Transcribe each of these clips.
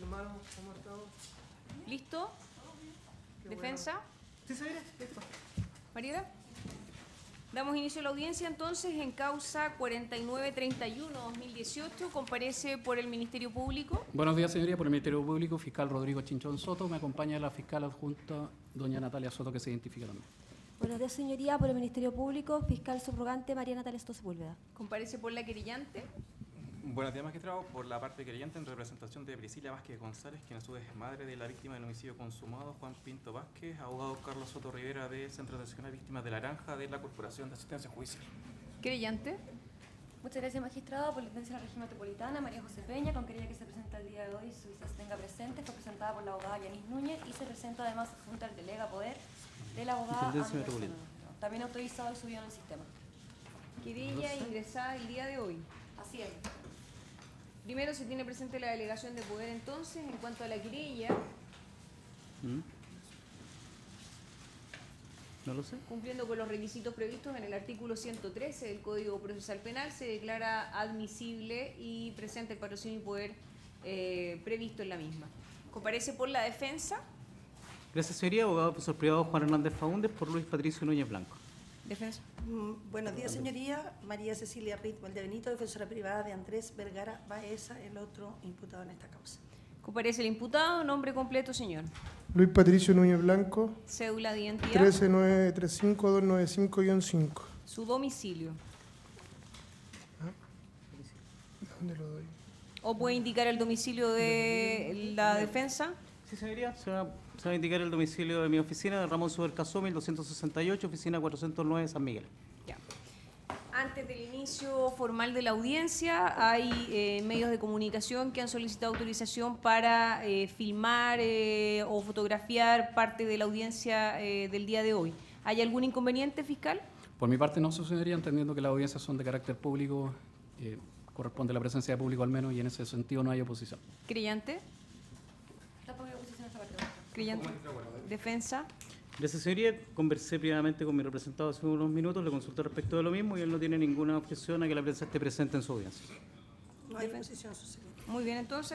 hermano, ¿cómo estás? ¿Listo? ¿Defensa? Bueno. Sí, se viene. Listo. Mariela. Damos inicio a la audiencia entonces en causa 4931-2018. Comparece por el Ministerio Público. Buenos días, señoría. Por el Ministerio Público, fiscal Rodrigo Chinchón Soto. Me acompaña la fiscal adjunta, doña Natalia Soto, que se identifica también. Buenos días, señoría. Por el Ministerio Público, fiscal subrogante María Natalia Soto Sepúlveda. Comparece por la querellante. Buenos días, magistrado. Por la parte querellante, en representación de Priscila Vázquez González, quien a su vez es madre de la víctima del homicidio consumado, Juan Pinto Vázquez, abogado Carlos Soto Rivera del Centro de Atención a Víctimas de la Naranja de la Corporación de Asistencia Judicial. Querellante. Muchas gracias, magistrado. Por la licencia de la región metropolitana, María José Peña, con querella que se presenta el día de hoy, su se tenga presente, fue presentada por la abogada Yanis Núñez y se presenta además junto al delega poder de la abogada Andrés. También autorizado y subido en el sistema. Querella ingresada el día de hoy. Así es. Primero se tiene presente la delegación de poder entonces. En cuanto a la querella, No lo sé. cumpliendo con los requisitos previstos en el artículo 113 del Código Procesal Penal, se declara admisible y presenta el patrocinio y poder previsto en la misma. Comparece por la defensa. Gracias, señoría. Abogado profesor privado Juan Hernández Faúndez por Luis Patricio Núñez Blanco. Defensa. Buenos días, señoría. María Cecilia Rit Valdebenito, defensora privada de Andrés Vergara Baeza, el otro imputado en esta causa. Comparece el imputado. Nombre completo, señor. Luis Patricio Núñez Blanco, Cédula de identidad. 13935-295-5. Su domicilio. ¿Dónde lo doy? ¿O puede indicar el domicilio de la defensa? Sí, señoría. Se va a indicar el domicilio de mi oficina, de Ramón Subercasó, 1268, oficina 409, San Miguel. Ya. Antes del inicio formal de la audiencia, hay medios de comunicación que han solicitado autorización para filmar o fotografiar parte de la audiencia del día de hoy. ¿Hay algún inconveniente, fiscal? Por mi parte no, señoría, entendiendo que las audiencias son de carácter público, corresponde la presencia de público al menos, y en ese sentido no hay oposición. ¿Creyente? Tampoco hay oposición a esta parte. ¿Creyente? ¿Defensa? Gracias, señoría. Conversé previamente con mi representado hace unos minutos, le consulté respecto de lo mismo y él no tiene ninguna objeción a que la prensa esté presente en su audiencia. No hay oposición, su señoría. Muy bien, entonces.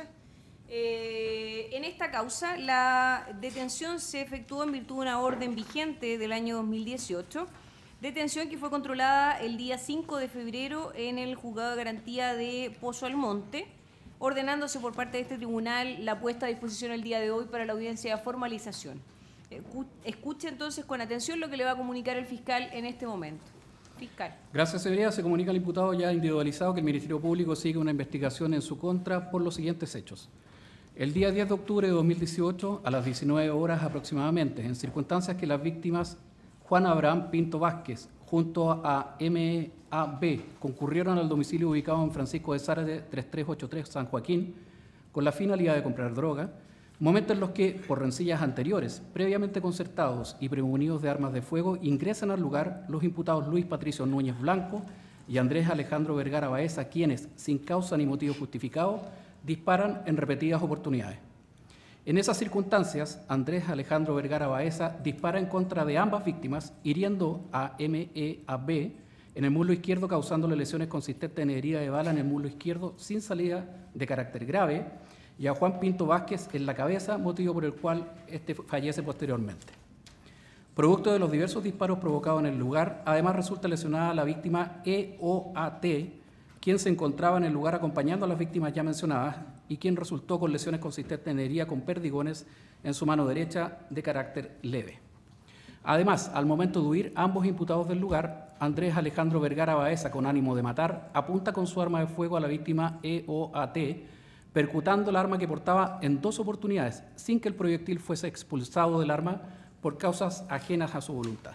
En esta causa, la detención se efectuó en virtud de una orden vigente del año 2018, detención que fue controlada el día 5 de febrero en el Juzgado de Garantía de Pozo Almonte, ordenándose por parte de este tribunal la puesta a disposición el día de hoy para la audiencia de formalización. Escuche entonces con atención lo que le va a comunicar el fiscal en este momento. Fiscal. Gracias, señoría. Se comunica al imputado ya individualizado que el Ministerio Público sigue una investigación en su contra por los siguientes hechos. El día 10 de octubre de 2018, a las 19 horas aproximadamente, en circunstancias que las víctimas Juan Abraham Pinto Vázquez junto a MAB concurrieron al domicilio ubicado en Francisco de Zárate 3383 San Joaquín con la finalidad de comprar droga, momentos en los que, por rencillas anteriores, previamente concertados y prevenidos de armas de fuego, ingresan al lugar los imputados Luis Patricio Núñez Blanco y Andrés Alejandro Vergara Baeza, quienes, sin causa ni motivo justificado, disparan en repetidas oportunidades. En esas circunstancias, Andrés Alejandro Vergara Baeza dispara en contra de ambas víctimas, hiriendo a MEAB en el muslo izquierdo, causándole lesiones consistentes en herida de bala en el muslo izquierdo sin salida de carácter grave, y a Juan Pinto Vázquez en la cabeza, motivo por el cual este fallece posteriormente. Producto de los diversos disparos provocados en el lugar, además resulta lesionada la víctima EOAT, quien se encontraba en el lugar acompañando a las víctimas ya mencionadas y quien resultó con lesiones consistentes en herida con perdigones en su mano derecha de carácter leve. Además, al momento de huir, ambos imputados del lugar, Andrés Alejandro Vergara Baeza, con ánimo de matar, apunta con su arma de fuego a la víctima EOAT, percutando el arma que portaba en 2 oportunidades, sin que el proyectil fuese expulsado del arma por causas ajenas a su voluntad.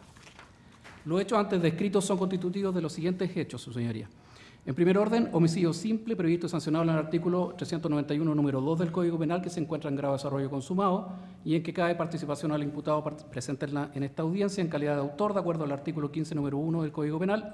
Los hechos antes descritos son constitutivos de los siguientes hechos, su señoría. En primer orden, homicidio simple, previsto y sancionado en el artículo 391, número 2 del Código Penal, que se encuentra en grado de desarrollo consumado y en que cabe participación al imputado presente en esta audiencia en calidad de autor, de acuerdo al artículo 15, número 1 del Código Penal,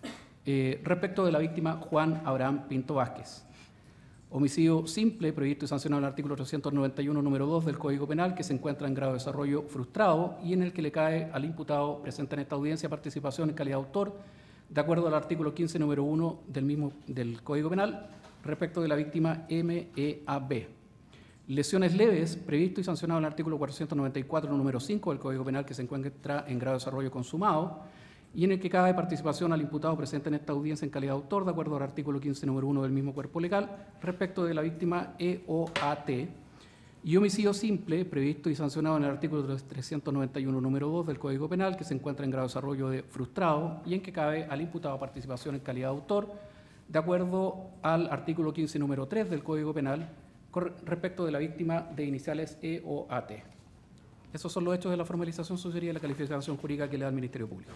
respecto de la víctima Juan Abraham Pinto Vázquez. Homicidio simple, previsto y sancionado en el artículo 391, número 2 del Código Penal, que se encuentra en grado de desarrollo frustrado y en el que le cae al imputado presente en esta audiencia participación en calidad de autor, de acuerdo al artículo 15, número 1 del Código Penal, respecto de la víctima MEAB. Lesiones leves, previsto y sancionado en el artículo 494, número 5 del Código Penal, que se encuentra en grado de desarrollo consumado, y en el que cabe participación al imputado presente en esta audiencia en calidad de autor, de acuerdo al artículo 15, número 1 del mismo cuerpo legal, respecto de la víctima EOAT, y homicidio simple, previsto y sancionado en el artículo 391, número 2 del Código Penal, que se encuentra en grado de desarrollo frustrado, y en que cabe al imputado participación en calidad de autor, de acuerdo al artículo 15, número 3 del Código Penal, respecto de la víctima de iniciales EOAT. Esos son los hechos de la formalización, eso sería la calificación jurídica que le da el Ministerio Público.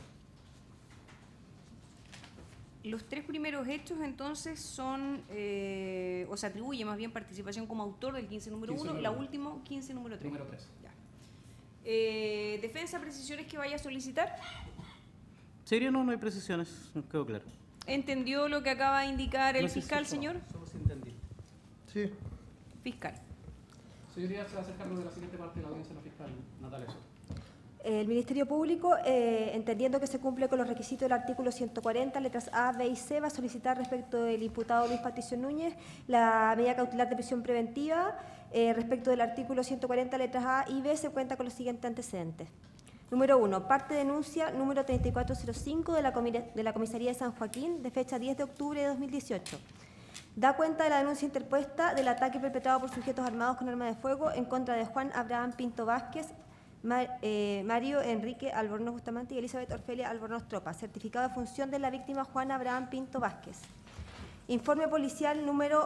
Los tres primeros hechos, entonces, son, o se atribuye más bien participación como autor del 15 número 1, y la última 15 número 3. Número 3. Ya. ¿Defensa, precisiones que vaya a solicitar? ¿Serio? No hay precisiones, no quedó claro. ¿Entendió lo que acaba de indicar el No sé si fiscal, solo- señor? Solo si entendí. Sí. Fiscal. Señoría, se va a hacer cargo de la siguiente parte de la audiencia la fiscal Natalia Soto. El Ministerio Público, entendiendo que se cumple con los requisitos del artículo 140, letras A, B y C, va a solicitar respecto del imputado Luis Patricio Núñez la medida cautelar de prisión preventiva. Respecto del artículo 140, letras A y B, se cuenta con los siguientes antecedentes. Número 1. Parte denuncia número 3405 de la Comisaría de San Joaquín, de fecha 10 de octubre de 2018. Da cuenta de la denuncia interpuesta del ataque perpetrado por sujetos armados con arma de fuego en contra de Juan Abraham Pinto Vázquez, Mario Enrique Albornoz Bustamante y Elizabeth Orfelia Albornoz Tropa, certificado de función de la víctima Juan Abraham Pinto Vázquez. Informe policial número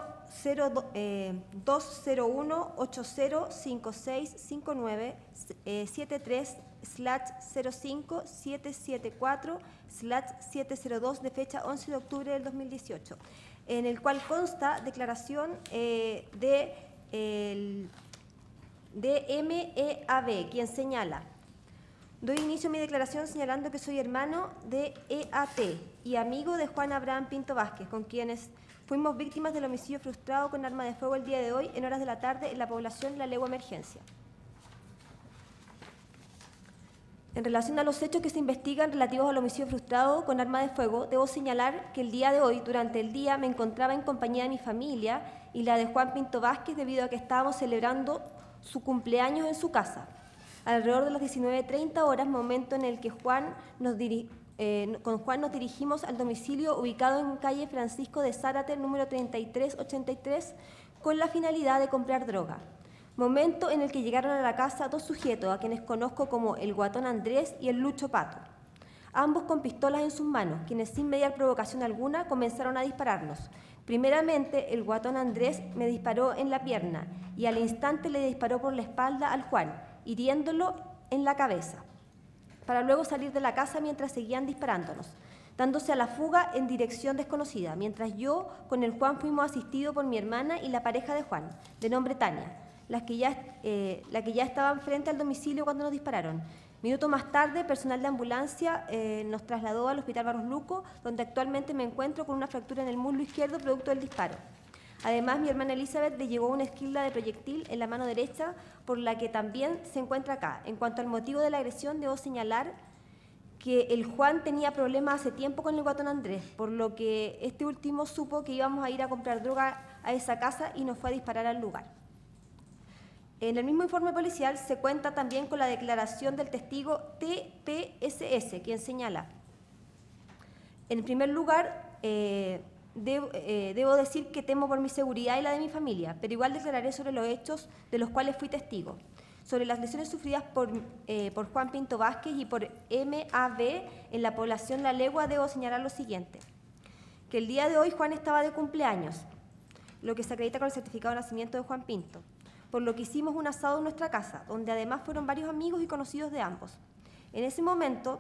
201-805-5659-73/05-774/702 de fecha 11 de octubre del 2018, en el cual consta declaración de MEAB, quien señala: doy inicio a mi declaración señalando que soy hermano de EAT y amigo de Juan Abraham Pinto Vázquez, con quienes fuimos víctimas del homicidio frustrado con arma de fuego el día de hoy en horas de la tarde en la población La Legua Emergencia. En relación a los hechos que se investigan relativos al homicidio frustrado con arma de fuego, debo señalar que el día de hoy, durante el día, me encontraba en compañía de mi familia y la de Juan Pinto Vázquez debido a que estábamos celebrando su cumpleaños en su casa. Alrededor de las 19:30 horas, momento en el que con Juan nos dirigimos al domicilio ubicado en calle Francisco de Zárate, número 3383, con la finalidad de comprar droga. Momento en el que llegaron a la casa dos sujetos, a quienes conozco como el Guatón Andrés y el Lucho Pato, ambos con pistolas en sus manos, quienes sin mediar provocación alguna comenzaron a dispararnos. Primeramente, el Guatón Andrés me disparó en la pierna y al instante le disparó por la espalda al Juan, hiriéndolo en la cabeza, para luego salir de la casa mientras seguían disparándonos, dándose a la fuga en dirección desconocida, mientras yo con el Juan fuimos asistidos por mi hermana y la pareja de Juan, de nombre Tania, la que ya estaban frente al domicilio cuando nos dispararon. Minuto más tarde, personal de ambulancia nos trasladó al Hospital Barros Luco, donde actualmente me encuentro con una fractura en el muslo izquierdo producto del disparo. Además, mi hermana Elizabeth le llegó una esquila de proyectil en la mano derecha, por la que también se encuentra acá. En cuanto al motivo de la agresión, debo señalar que el Juan tenía problemas hace tiempo con el Guatón Andrés, por lo que este último supo que íbamos a ir a comprar droga a esa casa y nos fue a disparar al lugar. En el mismo informe policial se cuenta también con la declaración del testigo TPSS, quien señala: en primer lugar, debo decir que temo por mi seguridad y la de mi familia, pero igual declararé sobre los hechos de los cuales fui testigo. Sobre las lesiones sufridas por Juan Pinto Vázquez y por MAB en la población La Legua, debo señalar lo siguiente: que el día de hoy Juan estaba de cumpleaños, lo que se acredita con el certificado de nacimiento de Juan Pinto, por lo que hicimos un asado en nuestra casa, donde además fueron varios amigos y conocidos de ambos. En un momento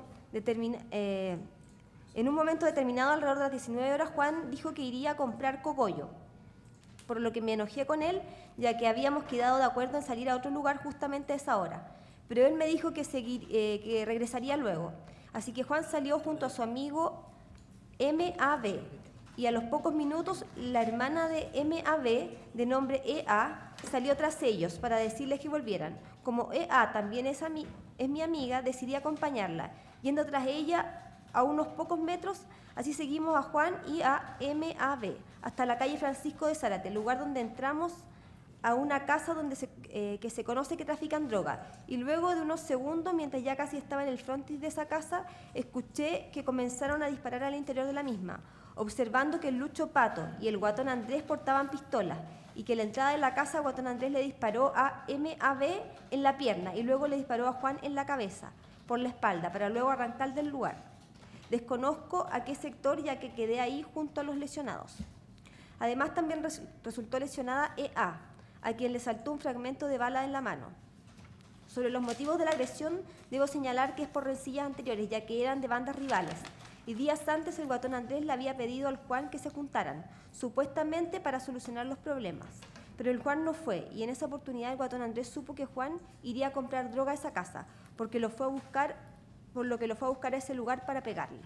determinado, alrededor de las 19 horas, Juan dijo que iría a comprar cogollo, por lo que me enojé con él, ya que habíamos quedado de acuerdo en salir a otro lugar justamente a esa hora. Pero él me dijo que regresaría luego. Así que Juan salió junto a su amigo MAB, y a los pocos minutos la hermana de MAB, de nombre EA, salió tras ellos para decirles que volvieran. Como EA también es mi amiga, decidí acompañarla, yendo tras ella a unos pocos metros. Así seguimos a Juan y a MAB hasta la calle Francisco de Zárate, lugar donde entramos a una casa que se conoce que trafican droga. Y luego de unos segundos, mientras ya casi estaba en el frontis de esa casa, escuché que comenzaron a disparar al interior de la misma, observando que el Lucho Pato y el Guatón Andrés portaban pistolas y que a la entrada de la casa Guatón Andrés le disparó a MAB en la pierna y luego le disparó a Juan en la cabeza, por la espalda, para luego arrancar del lugar. Desconozco a qué sector, ya que quedé ahí junto a los lesionados. Además, también resultó lesionada EA, a quien le saltó un fragmento de bala en la mano. Sobre los motivos de la agresión, debo señalar que es por rencillas anteriores, ya que eran de bandas rivales. Y días antes el Guatón Andrés le había pedido al Juan que se juntaran, supuestamente para solucionar los problemas. Pero el Juan no fue, y en esa oportunidad el Guatón Andrés supo que Juan iría a comprar droga a esa casa, por lo que lo fue a buscar a ese lugar para pegarle.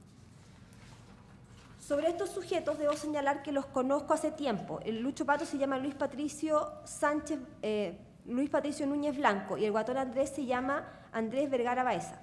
Sobre estos sujetos debo señalar que los conozco hace tiempo. El Lucho Pato se llama Luis Patricio Núñez Blanco y el Guatón Andrés se llama Andrés Vergara Baeza.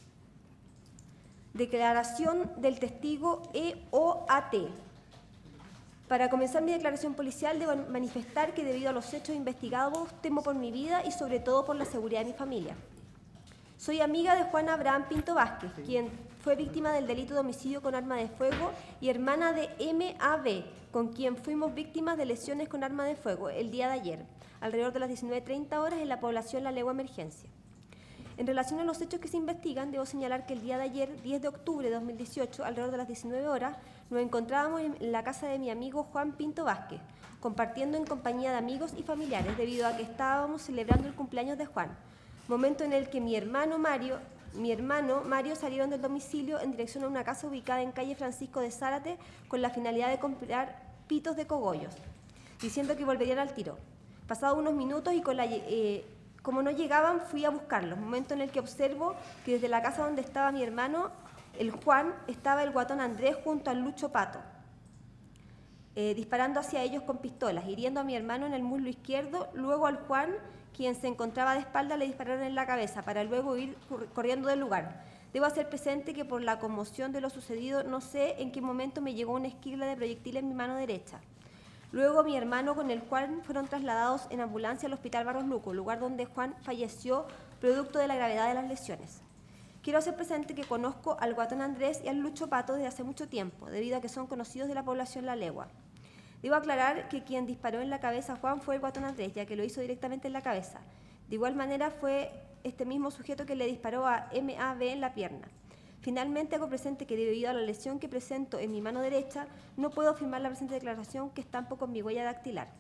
Declaración del testigo EOAT. Para comenzar mi declaración policial debo manifestar que debido a los hechos investigados temo por mi vida y sobre todo por la seguridad de mi familia. Soy amiga de Juan Abraham Pinto Vázquez, quien fue víctima del delito de homicidio con arma de fuego, y hermana de MAB, con quien fuimos víctimas de lesiones con arma de fuego el día de ayer, alrededor de las 19:30 horas en la población La Legua Emergencia. En relación a los hechos que se investigan, debo señalar que el día de ayer, 10 de octubre de 2018, alrededor de las 19 horas, nos encontrábamos en la casa de mi amigo Juan Pinto Vázquez, compartiendo en compañía de amigos y familiares, debido a que estábamos celebrando el cumpleaños de Juan, momento en el que mi hermano Mario salieron del domicilio en dirección a una casa ubicada en calle Francisco de Zárate con la finalidad de comprar pitos de cogollos, diciendo que volverían al tiro. Pasados unos minutos y como no llegaban, fui a buscarlos, momento en el que observo que desde la casa donde estaba mi hermano, el Juan, estaba el Guatón Andrés junto al Lucho Pato, disparando hacia ellos con pistolas, hiriendo a mi hermano en el muslo izquierdo, luego al Juan, quien se encontraba de espalda, le dispararon en la cabeza para luego ir corriendo del lugar. Debo hacer presente que por la conmoción de lo sucedido no sé en qué momento me llegó una esquirla de proyectil en mi mano derecha. Luego mi hermano con el Juan fueron trasladados en ambulancia al Hospital Barros Luco, lugar donde Juan falleció producto de la gravedad de las lesiones. Quiero hacer presente que conozco al Guatón Andrés y al Lucho Pato desde hace mucho tiempo, debido a que son conocidos de la población La Legua. Debo aclarar que quien disparó en la cabeza a Juan fue el Guatón Andrés, ya que lo hizo directamente en la cabeza. De igual manera fue este mismo sujeto que le disparó a MAB en la pierna. Finalmente hago presente que debido a la lesión que presento en mi mano derecha, no puedo firmar la presente declaración que estampo con mi huella dactilar.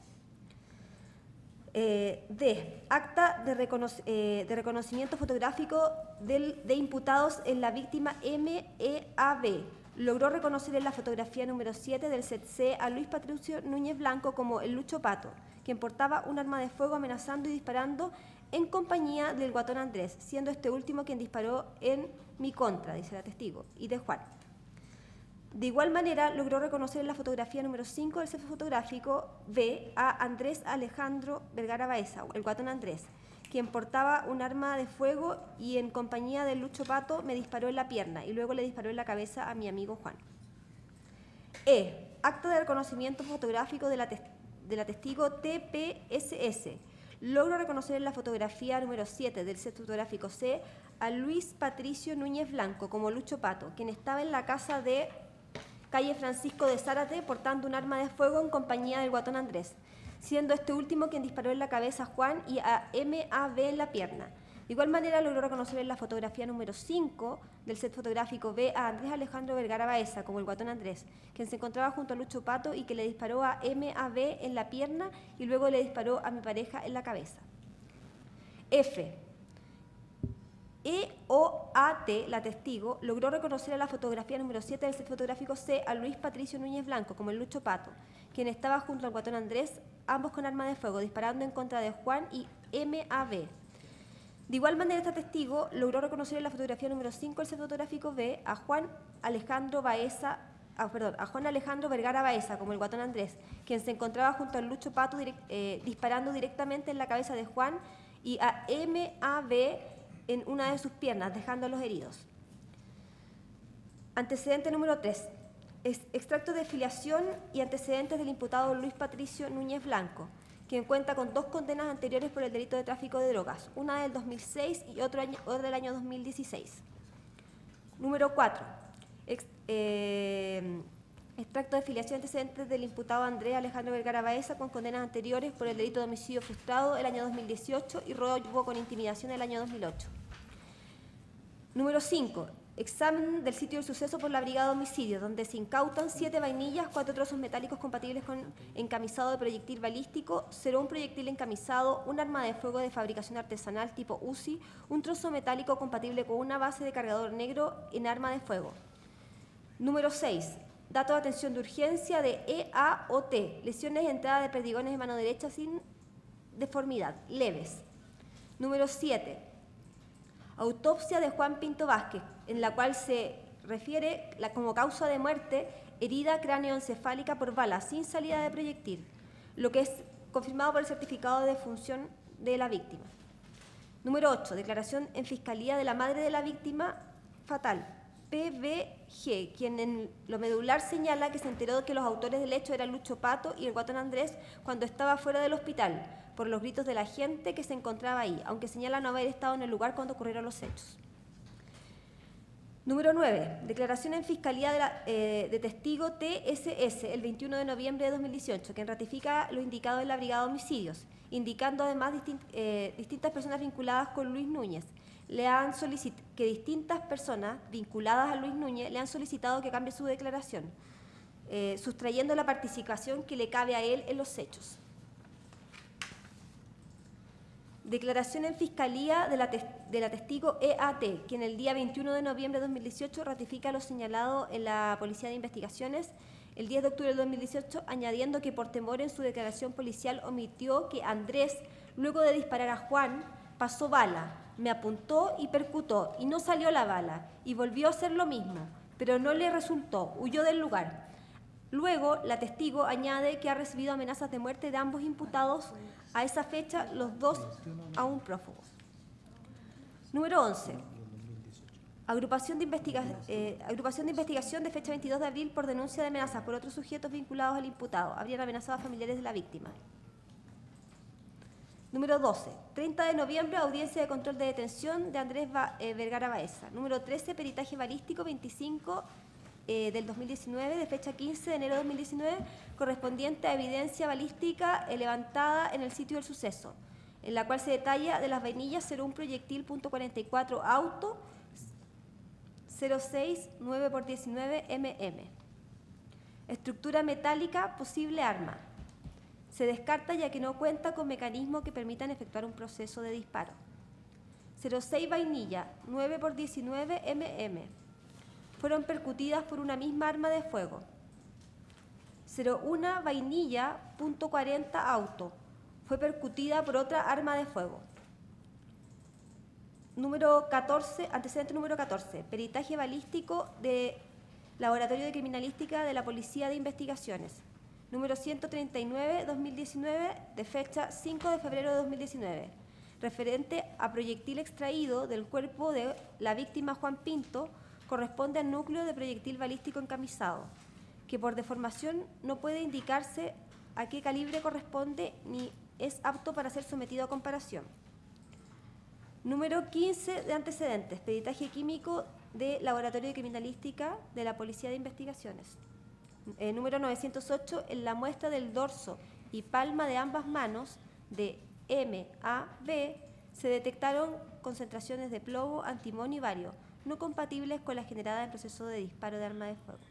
D. Acta de reconocimiento fotográfico de imputados en la víctima MEAB. Logró reconocer en la fotografía número 7 del set C a Luis Patricio Núñez Blanco como el Lucho Pato, quien portaba un arma de fuego amenazando y disparando en compañía del Guatón Andrés, siendo este último quien disparó en mi contra, dice la testigo, y de Juan. De igual manera, logró reconocer en la fotografía número 5 del set fotográfico B a Andrés Alejandro Vergara Baeza, el Guatón Andrés, quien portaba un arma de fuego y en compañía del Lucho Pato me disparó en la pierna y luego le disparó en la cabeza a mi amigo Juan. E. Acta de reconocimiento fotográfico de la testigo TPSS. Logro reconocer en la fotografía número 7 del set fotográfico C a Luis Patricio Núñez Blanco como Lucho Pato, quien estaba en la casa de calle Francisco de Zárate portando un arma de fuego en compañía del Guatón Andrés, siendo este último quien disparó en la cabeza a Juan y a MAB en la pierna. De igual manera logró reconocer en la fotografía número 5 del set fotográfico B a Andrés Alejandro Vergara Baeza como el Guatón Andrés, quien se encontraba junto a Lucho Pato y que le disparó a MAB en la pierna y luego le disparó a mi pareja en la cabeza. F. EOAT, la testigo, logró reconocer en la fotografía número 7 del set fotográfico C a Luis Patricio Núñez Blanco como el Lucho Pato, quien estaba junto al Guatón Andrés, ambos con arma de fuego, disparando en contra de Juan y MAB. De igual manera, esta testigo logró reconocer en la fotografía número 5 del set fotográfico B a Juan Alejandro Vergara Baeza como el Guatón Andrés, quien se encontraba junto al Lucho Pato disparando directamente en la cabeza de Juan y a MAB en una de sus piernas, dejándolos heridos. Antecedente número 3. Extracto de filiación y antecedentes del imputado Luis Patricio Núñez Blanco. quien cuenta con 2 condenas anteriores por el delito de tráfico de drogas, una del 2006 y otra del año 2016. Número 4. Extracto de filiación y antecedentes del imputado Andrés Alejandro Vergara Baeza con condenas anteriores por el delito de homicidio frustrado el año 2018 y robo con intimidación el año 2008. Número 5. Examen del sitio del suceso por la Brigada de Homicidios, donde se incautan 7 vainillas, 4 trozos metálicos compatibles con encamisado de proyectil balístico, 01 proyectil encamisado, un arma de fuego de fabricación artesanal tipo UCI, un trozo metálico compatible con una base de cargador negro en arma de fuego. Número 6. Dato de atención de urgencia de EAOT, lesiones de entrada de perdigones de mano derecha sin deformidad, leves. Número 7. Autopsia de Juan Pinto Vázquez, en la cual se refiere como causa de muerte herida cráneoencefálica por bala sin salida de proyectil, lo que es confirmado por el certificado de defunción de la víctima. Número 8. Declaración en fiscalía de la madre de la víctima fatal, PBG, quien en lo medular señala que se enteró que los autores del hecho eran Lucho Pato y el Guatón Andrés cuando estaba fuera del hospital, por los gritos de la gente que se encontraba ahí, aunque señala no haber estado en el lugar cuando ocurrieron los hechos. Número 9. Declaración en fiscalía de testigo TSS el 21 de noviembre de 2018, quien ratifica lo indicado en la Brigada de Homicidios, indicando además distintas personas vinculadas con Luis Núñez. Que distintas personas vinculadas a Luis Núñez le han solicitado que cambie su declaración, sustrayendo la participación que le cabe a él en los hechos. Declaración en fiscalía de la testigo EAT, quien el día 21 de noviembre de 2018 ratifica lo señalado en la Policía de Investigaciones el 10 de octubre de 2018, añadiendo que por temor en su declaración policial omitió que Andrés, luego de disparar a Juan, pasó bala, me apuntó y percutó, y no salió la bala, y volvió a hacer lo mismo, pero no le resultó, huyó del lugar. Luego, la testigo añade que ha recibido amenazas de muerte de ambos imputados, a esa fecha los dos aún prófugos. Número 11. Agrupación de investigación de fecha 22 de abril por denuncia de amenazas por otros sujetos vinculados al imputado. Habrían amenazado a familiares de la víctima. Número 12. 30 de noviembre, audiencia de control de detención de Andrés Vergara Baeza. Número 13, peritaje balístico 25 del 2019, de fecha 15 de enero de 2019, correspondiente a evidencia balística levantada en el sitio del suceso, en la cual se detalla de las vainillas 01 proyectil .44 auto 06 9x19 mm. Estructura metálica, posible arma. Se descarta ya que no cuenta con mecanismos que permitan efectuar un proceso de disparo. 06 vainilla 9x19 mm. Fueron percutidas por una misma arma de fuego. 01 vainilla .40 auto. Fue percutida por otra arma de fuego. Número 14, antecedente número 14. Peritaje balístico de Laboratorio de Criminalística de la Policía de Investigaciones. Número 139-2019, de fecha 5 de febrero de 2019. Referente a proyectil extraído del cuerpo de la víctima Juan Pinto, corresponde al núcleo de proyectil balístico encamisado, que por deformación no puede indicarse a qué calibre corresponde ni es apto para ser sometido a comparación. Número 15 de antecedentes, peritaje químico de Laboratorio de Criminalística de la Policía de Investigaciones. Número 908, en la muestra del dorso y palma de ambas manos de M.A.B. se detectaron concentraciones de plomo, antimonio y bario, no compatibles con la generada en proceso de disparo de arma de fuego.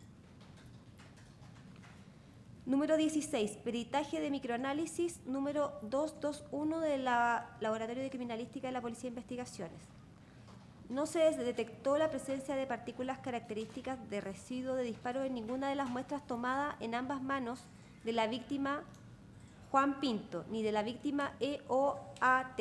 Número 16, peritaje de microanálisis número 221 de la Laboratorio de Criminalística de la Policía de Investigaciones. No se detectó la presencia de partículas características de residuo de disparo en ninguna de las muestras tomadas en ambas manos de la víctima Juan Pinto, ni de la víctima EOAT.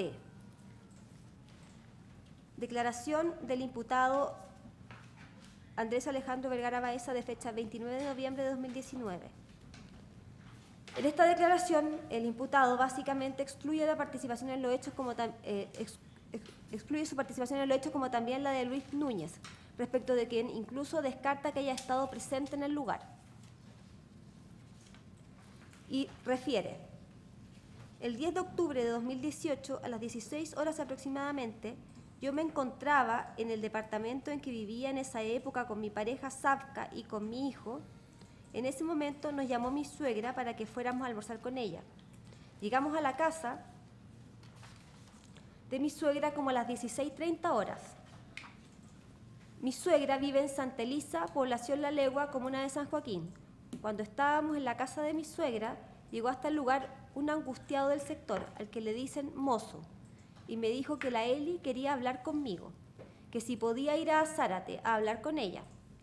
Declaración del imputado Andrés Alejandro Vergara Baeza de fecha 29 de noviembre de 2019. En esta declaración, el imputado básicamente excluye la participación en los hechos excluye su participación en los hechos como también la de Luis Núñez, respecto de quien incluso descarta que haya estado presente en el lugar. Y refiere: El 10 de octubre de 2018, a las 16 horas aproximadamente, yo me encontraba en el departamento en que vivía en esa época con mi pareja Savka y con mi hijo. En ese momento nos llamó mi suegra para que fuéramos a almorzar con ella. Llegamos a la casa de mi suegra como a las 16:30 horas. Mi suegra vive en Santa Elisa, población La Legua, comuna de San Joaquín. Cuando estábamos en la casa de mi suegra, llegó hasta el lugar un angustiado del sector, al que le dicen mozo, y me dijo que la Eli quería hablar conmigo, que si podía ir a Zárate a hablar con ella.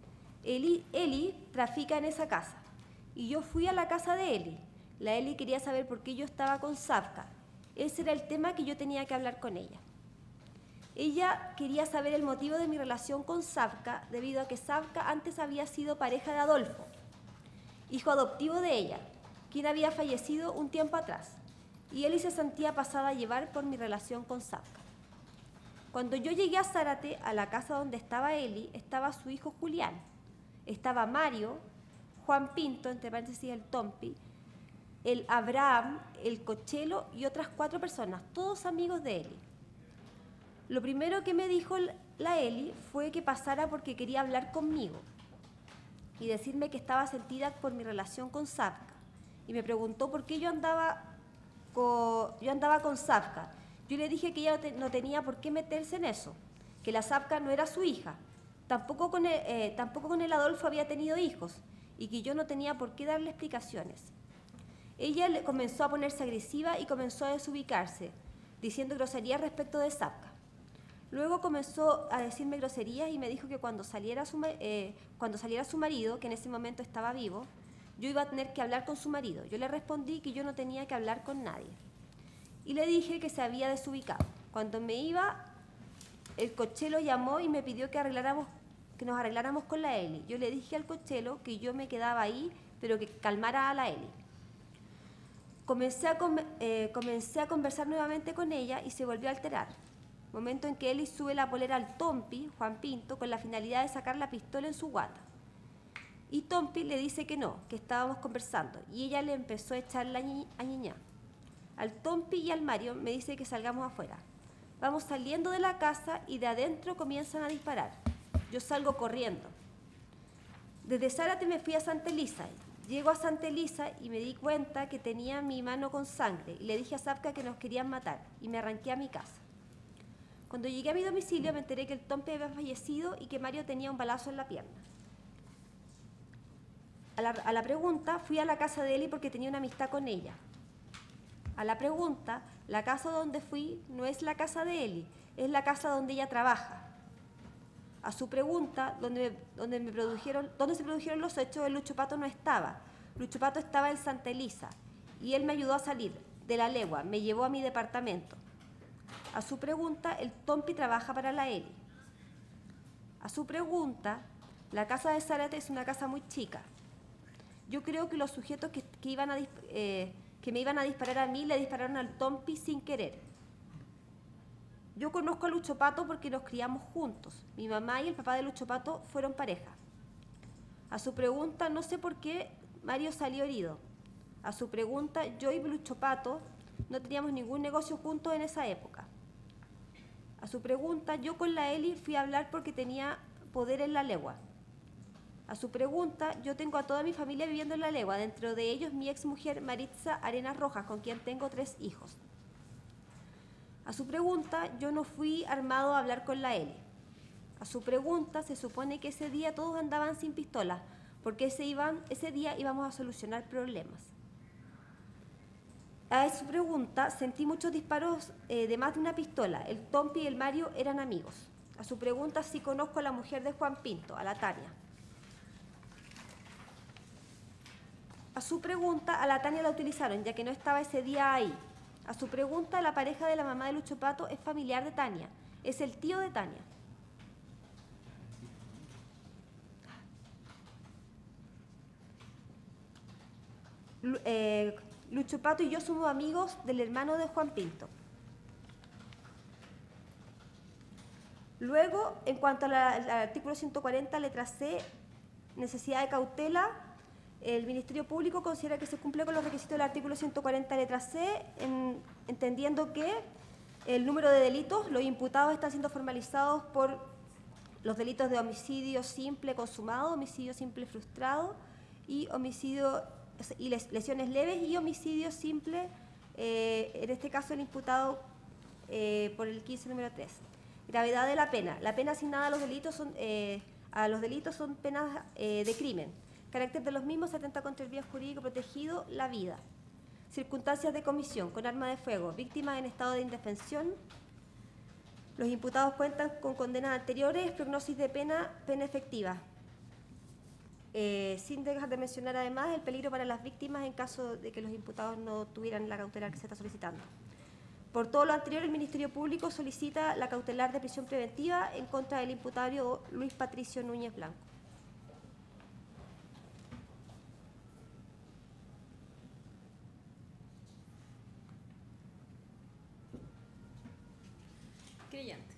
Eli trafica en esa casa, y yo fui a la casa de Eli. La Eli quería saber por qué yo estaba con Savka. Ese era el tema que yo tenía que hablar con ella. Ella quería saber el motivo de mi relación con Savka, debido a que Savka antes había sido pareja de Adolfo, hijo adoptivo de ella, quien había fallecido un tiempo atrás, y Eli se sentía pasada a llevar por mi relación con Savka. Cuando yo llegué a Zárate, a la casa donde estaba Eli, estaba su hijo Julián, estaba Mario, Juan Pinto, entre paréntesis el Tompi, el Abraham, el Cochelo y otras 4 personas, todos amigos de Eli. Lo primero que me dijo la Eli fue que pasara porque quería hablar conmigo y decirme que estaba sentida por mi relación con Savka. Y me preguntó por qué yo andaba con Savka. Yo le dije que ella no tenía por qué meterse en eso, que la Savka no era su hija, tampoco con el Adolfo había tenido hijos y que yo no tenía por qué darle explicaciones. Ella comenzó a ponerse agresiva y comenzó a desubicarse, diciendo groserías respecto de Savka. Luego comenzó a decirme groserías y me dijo que cuando saliera su marido, que en ese momento estaba vivo, yo iba a tener que hablar con su marido. Yo le respondí que yo no tenía que hablar con nadie. Y le dije que se había desubicado. Cuando me iba, el Cochelo llamó y me pidió que nos arregláramos con la Eli. Yo le dije al Cochelo que yo me quedaba ahí, pero que calmara a la Eli. Comencé a conversar nuevamente con ella y se volvió a alterar. Momento en que Eli sube la polera al Tompi, Juan Pinto, con la finalidad de sacar la pistola en su guata. Y Tompi le dice que no, que estábamos conversando, y ella le empezó a echar la ñiñá. Al Tompi y al Mario me dice que salgamos afuera. Vamos saliendo de la casa y de adentro comienzan a disparar. Yo salgo corriendo. Desde Zárate me fui a Santa Elisa. Llego a Santa Elisa y me di cuenta que tenía mi mano con sangre, y le dije a Savka que nos querían matar, y me arranqué a mi casa. Cuando llegué a mi domicilio me enteré que el Tompi había fallecido y que Mario tenía un balazo en la pierna. A la pregunta, fui a la casa de Eli porque tenía una amistad con ella. A la pregunta, la casa donde fui no es la casa de Eli, es la casa donde ella trabaja. A su pregunta, ¿dónde se produjeron los hechos? El Lucho Pato no estaba. Lucho Pato estaba en Santa Elisa y él me ayudó a salir de La Legua, me llevó a mi departamento. A su pregunta, el Tompi trabaja para la Eli. A su pregunta, la casa de Zárate es una casa muy chica. Yo creo que los sujetos que me iban a disparar a mí le dispararon al Tompi sin querer. Yo conozco a Lucho Pato porque nos criamos juntos. Mi mamá y el papá de Lucho Pato fueron pareja. A su pregunta, no sé por qué Mario salió herido. A su pregunta, yo y Lucho Pato no teníamos ningún negocio juntos en esa época. A su pregunta, yo con la Eli fui a hablar porque tenía poder en La Legua. A su pregunta, yo tengo a toda mi familia viviendo en La Legua, dentro de ellos mi exmujer Maritza Arenas Rojas, con quien tengo 3 hijos. A su pregunta, yo no fui armado a hablar con la Eli. A su pregunta, se supone que ese día todos andaban sin pistolas, porque ese día íbamos a solucionar problemas. A su pregunta, sentí muchos disparos de más de una pistola. El Tompi y el Mario eran amigos. A su pregunta, sí conozco a la mujer de Juan Pinto, a la Tania. A su pregunta, a la Tania la utilizaron, ya que no estaba ese día ahí. A su pregunta, la pareja de la mamá de Lucho Pato es familiar de Tania, es el tío de Tania. Lucho Pato y yo somos amigos del hermano de Juan Pinto. Luego, en cuanto al artículo 140, letra C, necesidad de cautela, El Ministerio Público considera que se cumple con los requisitos del artículo 140, letra C, entendiendo que el número de delitos, los imputados están siendo formalizados por los delitos de homicidio simple consumado, homicidio simple frustrado y homicidio y lesiones leves y homicidio simple, en este caso el imputado por el 15 número 3. Gravedad de la pena. La pena asignada a los delitos son penas de crimen. Carácter de los mismos se atenta contra el bien jurídico protegido, la vida. Circunstancias de comisión con arma de fuego, víctimas en estado de indefensión. Los imputados cuentan con condenas anteriores, prognosis de pena, pena efectiva. Sin dejar de mencionar además el peligro para las víctimas en caso de que los imputados no tuvieran la cautelar que se está solicitando. Por todo lo anterior, el Ministerio Público solicita la cautelar de prisión preventiva en contra del imputado Luis Patricio Núñez Blanco. Creyente.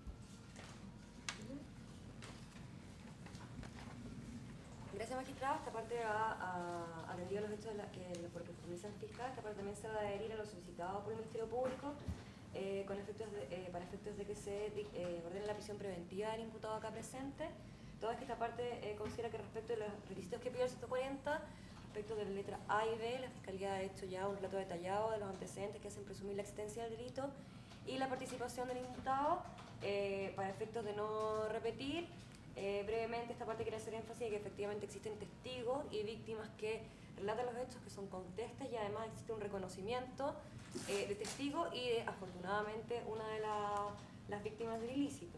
Gracias, magistrado. Esta parte va atendido a los hechos por profundizar fiscal. Esta parte también se va a adherir a lo solicitado por el Ministerio Público para efectos de que se ordene la prisión preventiva del imputado acá presente. Toda esta parte considera que respecto de los requisitos que pide el 140, respecto de la letra A y B, la Fiscalía ha hecho ya un relato detallado de los antecedentes que hacen presumir la existencia del delito y la participación del imputado. Para efectos de no repetir, brevemente esta parte quiere hacer énfasis en que efectivamente existen testigos y víctimas que relatan los hechos, que son contestes, y además existe un reconocimiento de testigos y de, afortunadamente, una de las víctimas del ilícito.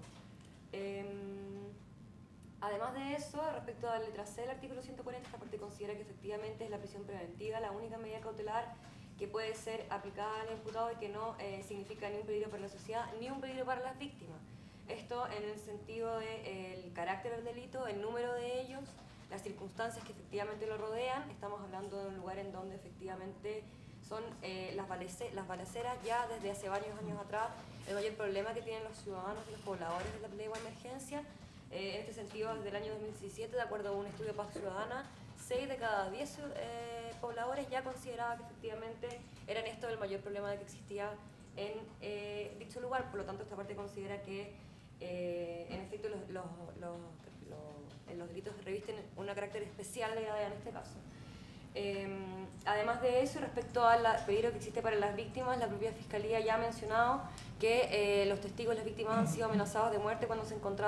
Además de eso, respecto a la letra C del artículo 140, esta parte considera que efectivamente es la prisión preventiva la única medida cautelar que puede ser aplicada al imputado y que no significa ni un peligro para la sociedad ni un peligro para las víctimas. Esto en el sentido del carácter del delito, el número de ellos, las circunstancias que efectivamente lo rodean. Estamos hablando de un lugar en donde efectivamente son las balaceras ya desde hace varios años atrás el mayor problema que tienen los ciudadanos y los pobladores de la Plegua Emergencia. En este sentido, desde el año 2017, de acuerdo a un estudio de Paz Ciudadana, 6 de cada 10 pobladores ya consideraban que efectivamente eran esto el mayor problema que existía en dicho lugar. Por lo tanto, esta parte considera que en efecto los delitos revisten un carácter especial de gravedad en este caso. Además de eso, respecto al peligro que existe para las víctimas, la propia Fiscalía ya ha mencionado que los testigos y las víctimas han sido amenazados de muerte mientras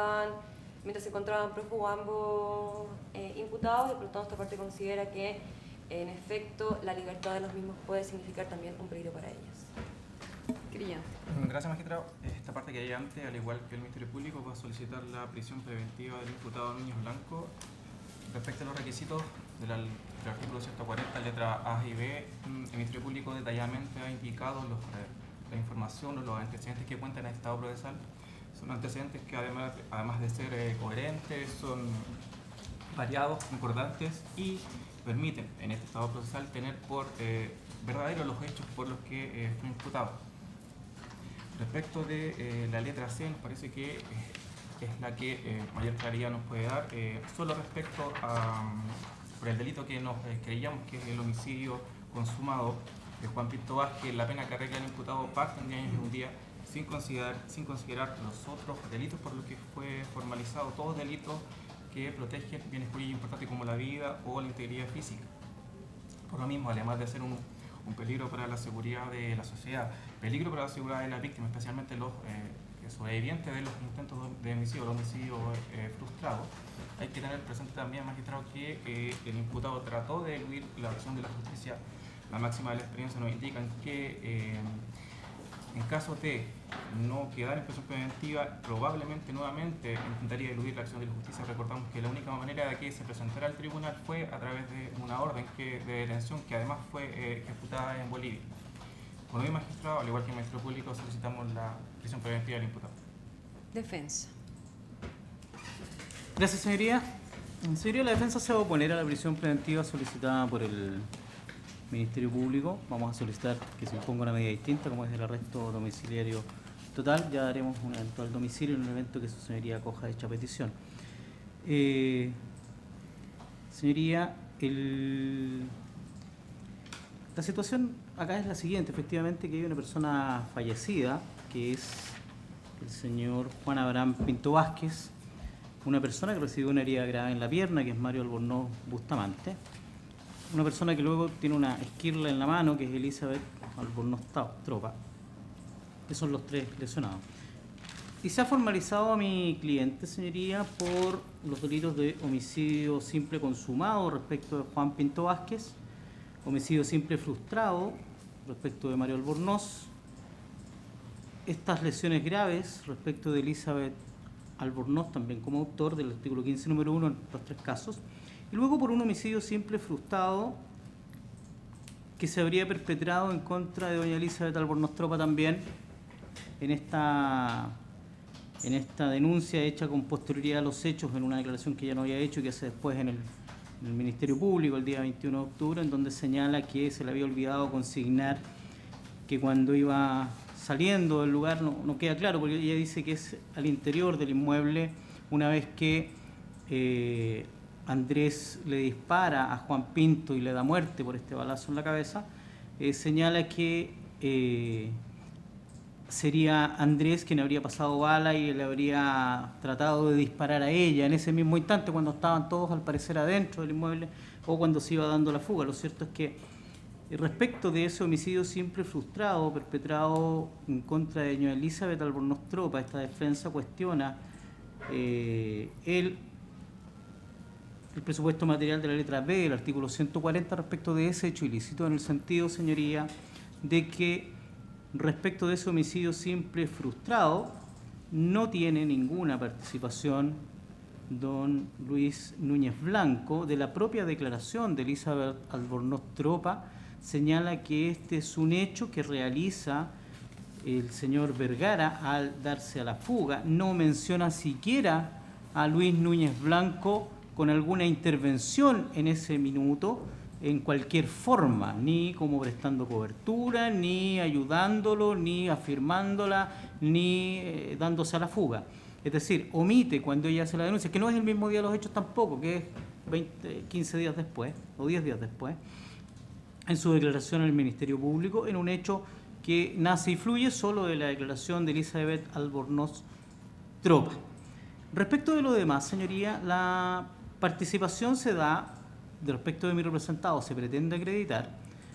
se encontraban prófugos ambos imputados, y por lo tanto esta parte considera que en efecto la libertad de los mismos puede significar también un peligro para ellos. Creyente. Gracias, magistrado. Esta parte que hay antes, al igual que el Ministerio Público, va a solicitar la prisión preventiva del imputado Núñez Blanco. Respecto a los requisitos del artículo 140, letra A y B, el Ministerio Público detalladamente ha indicado la información o los antecedentes que cuentan en el estado procesal. Son antecedentes que además de ser coherentes, son variados, concordantes y permiten en este estado procesal tener por verdaderos los hechos por los que fue imputado. Respecto de la letra C, nos parece que es la que mayor claridad nos puede dar, solo respecto por el delito que nos creíamos que es el homicidio consumado de Juan Pinto Vázquez. La pena que arregla el imputado parte en 10 años y un día, sin considerar los otros delitos por los que fue formalizado, todos delitos que protegen bienes jurídicos importantes como la vida o la integridad física. Por lo mismo, además de ser un peligro para la seguridad de la sociedad, peligro para la seguridad de las víctimas, especialmente los sobrevivientes de los intentos de homicidio, el homicidio frustrado, hay que tener presente también, magistrado, que el imputado trató de eludir la acción de la justicia. La máxima de la experiencia nos indican que en caso de no quedar en prisión preventiva, probablemente nuevamente intentaría eludir la acción de la justicia. Recordamos que la única manera de que se presentara al tribunal fue a través de una orden de detención que además fue ejecutada en Bolivia. Por lo mismo, magistrado, al igual que el Ministerio Público, solicitamos la prisión preventiva del imputado. Defensa. Gracias, señoría. Señoría, la defensa se va a oponer a la prisión preventiva solicitada por el Ministerio Público. Vamos a solicitar que se imponga una medida distinta, como es el arresto domiciliario total. Ya daremos un eventual domicilio en un evento que su señoría acoja dicha petición. Señoría, La situación acá es la siguiente, efectivamente, que hay una persona fallecida, que es el señor Juan Abraham Pinto Vázquez, una persona que recibió una herida grave en la pierna, que es Mario Albornoz Bustamante, una persona que luego tiene una esquirla en la mano, que es Elizabeth Albornoz Tropa. Esos son los tres lesionados. Y se ha formalizado a mi cliente, señoría, por los delitos de homicidio simple consumado respecto de Juan Pinto Vázquez, homicidio simple frustrado respecto de Mario Albornoz, estas lesiones graves respecto de Elizabeth Albornoz, también como autor del artículo 15, número 1, en los tres casos, y luego por un homicidio simple frustrado que se habría perpetrado en contra de doña Elizabeth Albornoz Tropa también en esta denuncia hecha con posterioridad a los hechos, en una declaración que ya no había hecho y que hace después en el Ministerio Público el día 21 de octubre, en donde señala que se le había olvidado consignar que cuando iba saliendo del lugar, no queda claro, porque ella dice que es al interior del inmueble, una vez que Andrés le dispara a Juan Pinto y le da muerte por este balazo en la cabeza, señala que sería Andrés quien habría pasado bala y le habría tratado de disparar a ella en ese mismo instante, cuando estaban todos al parecer adentro del inmueble o cuando se iba dando la fuga. Lo cierto es que respecto de ese homicidio simple frustrado perpetrado en contra de doña Elizabeth Albornoz Tropa, esta defensa cuestiona el presupuesto material de la letra B del artículo 140 respecto de ese hecho ilícito, en el sentido, señoría, de que respecto de ese homicidio simple frustrado no tiene ninguna participación don Luis Núñez Blanco. De la propia declaración de Elizabeth Albornoz Tropa señala que este es un hecho que realiza el señor Vergara al darse a la fuga. No menciona siquiera a Luis Núñez Blanco con alguna intervención en ese minuto, en cualquier forma, ni como prestando cobertura, ni ayudándolo, ni afirmándola, ni dándose a la fuga. Es decir, omite cuando ella hace la denuncia, que no es el mismo día de los hechos tampoco, que es 15 días después, o 10 días después, en su declaración al Ministerio Público, en un hecho que nace y fluye solo de la declaración de Elizabeth Albornoz Tropa. Respecto de lo demás, señoría, la participación se da, de respecto de mi representado, se pretende acreditar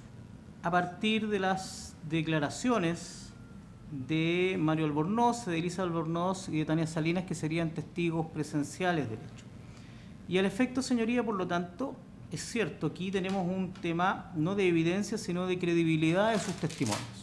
a partir de las declaraciones de Mario Albornoz, de Elisa Albornoz y de Tania Salinas, que serían testigos presenciales del hecho. Y al efecto, señoría, por lo tanto, es cierto, aquí tenemos un tema no de evidencia, sino de credibilidad de sus testimonios.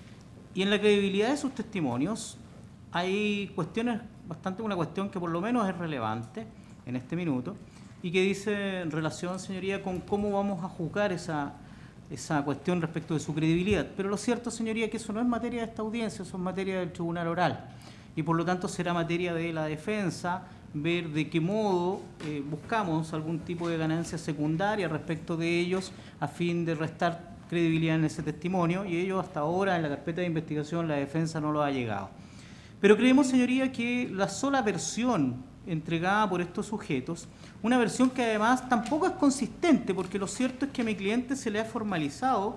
Y en la credibilidad de sus testimonios hay cuestiones, una cuestión que por lo menos es relevante en este minuto, y que dice en relación, señoría, con cómo vamos a juzgar esa cuestión respecto de su credibilidad. Pero lo cierto, señoría, que eso no es materia de esta audiencia, eso es materia del tribunal oral. Y por lo tanto será materia de la defensa ver de qué modo buscamos algún tipo de ganancia secundaria respecto de ellos a fin de restar credibilidad en ese testimonio, y ellos hasta ahora en la carpeta de investigación la defensa no lo ha llegado. Pero creemos, señoría, que la sola versión entregada por estos sujetos, una versión que además tampoco es consistente, porque lo cierto es que a mi cliente se le ha formalizado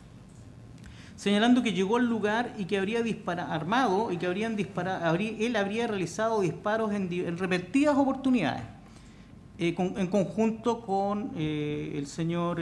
señalando que llegó al lugar y que habría armado y que él habría realizado disparos en repetidas oportunidades, en conjunto con el señor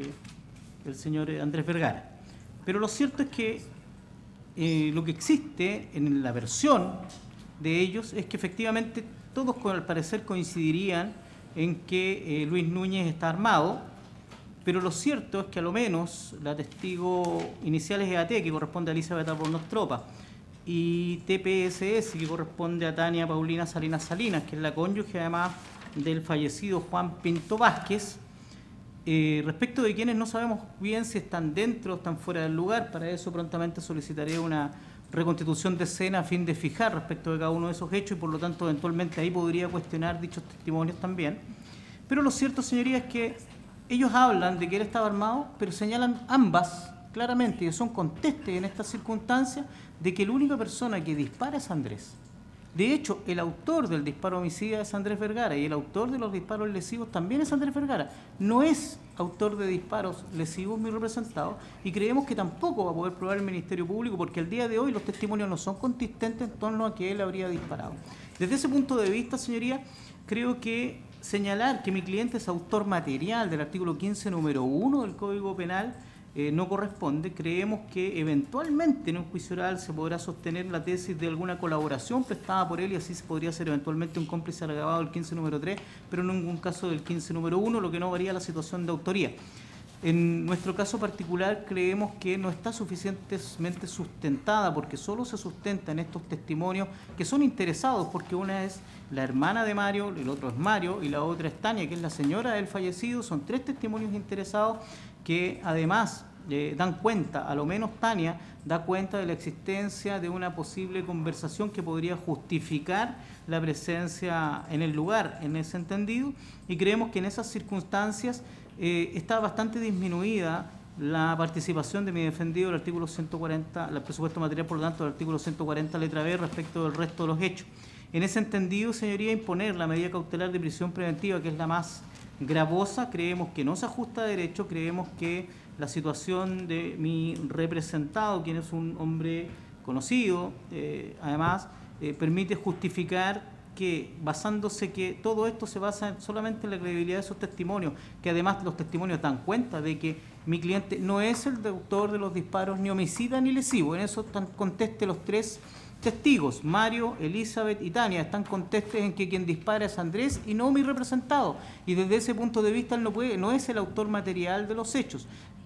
Andrés Vergara. Pero lo cierto es que lo que existe en la versión de ellos es que efectivamente todos al parecer coincidirían en que Luis Núñez está armado, pero lo cierto es que a lo menos la testigo inicial es EAT, que corresponde a Elizabeth Albornoz Tropa, y TPSS, que corresponde a Tania Paulina Salinas, que es la cónyuge además del fallecido Juan Pinto Vázquez, respecto de quienes no sabemos bien si están dentro o están fuera del lugar. Para eso prontamente solicitaré una reconstitución de escena a fin de fijar respecto de cada uno de esos hechos, y por lo tanto eventualmente ahí podría cuestionar dichos testimonios también. Pero lo cierto, señoría, es que ellos hablan de que él estaba armado, pero señalan ambas claramente, y son contestes en estas circunstancias, de que la única persona que dispara es Andrés. De hecho, el autor del disparo homicida es Andrés Vergara y el autor de los disparos lesivos también es Andrés Vergara. No es autor de disparos lesivos mi representado y creemos que tampoco va a poder probar el Ministerio Público porque al día de hoy los testimonios no son consistentes en torno a que él habría disparado. Desde ese punto de vista, señoría, creo que señalar que mi cliente es autor material del artículo 15, número 1 del Código Penal no corresponde. Creemos que eventualmente en un juicio oral se podrá sostener la tesis de alguna colaboración prestada por él y así se podría ser eventualmente un cómplice agravado del 15 número 3, pero no en ningún caso del 15 número 1, lo que no varía la situación de autoría. En nuestro caso particular creemos que no está suficientemente sustentada porque solo se sustenta en estos testimonios que son interesados porque una es la hermana de Mario, el otro es Mario y la otra es Tania, que es la señora del fallecido. Son 3 testimonios interesados que además dan cuenta, a lo menos Tania da cuenta de la existencia de una posible conversación que podría justificar la presencia en el lugar en ese entendido y creemos que en esas circunstancias está bastante disminuida la participación de mi defendido del artículo 140, el presupuesto material, por lo tanto, del artículo 140, letra B, respecto del resto de los hechos. En ese entendido, señoría, imponer la medida cautelar de prisión preventiva, que es la más gravosa, creemos que no se ajusta a derecho, creemos que la situación de mi representado, quien es un hombre conocido, además, permite justificar que basándose que todo esto se basa solamente en la credibilidad de esos testimonios, que además los testimonios dan cuenta de que mi cliente no es el autor de los disparos ni homicida ni lesivo. En eso están conteste los 3 testigos, Mario, Elizabeth y Tania, están contestes en que quien dispara es Andrés y no mi representado. Y desde ese punto de vista él no es el autor material de los hechos.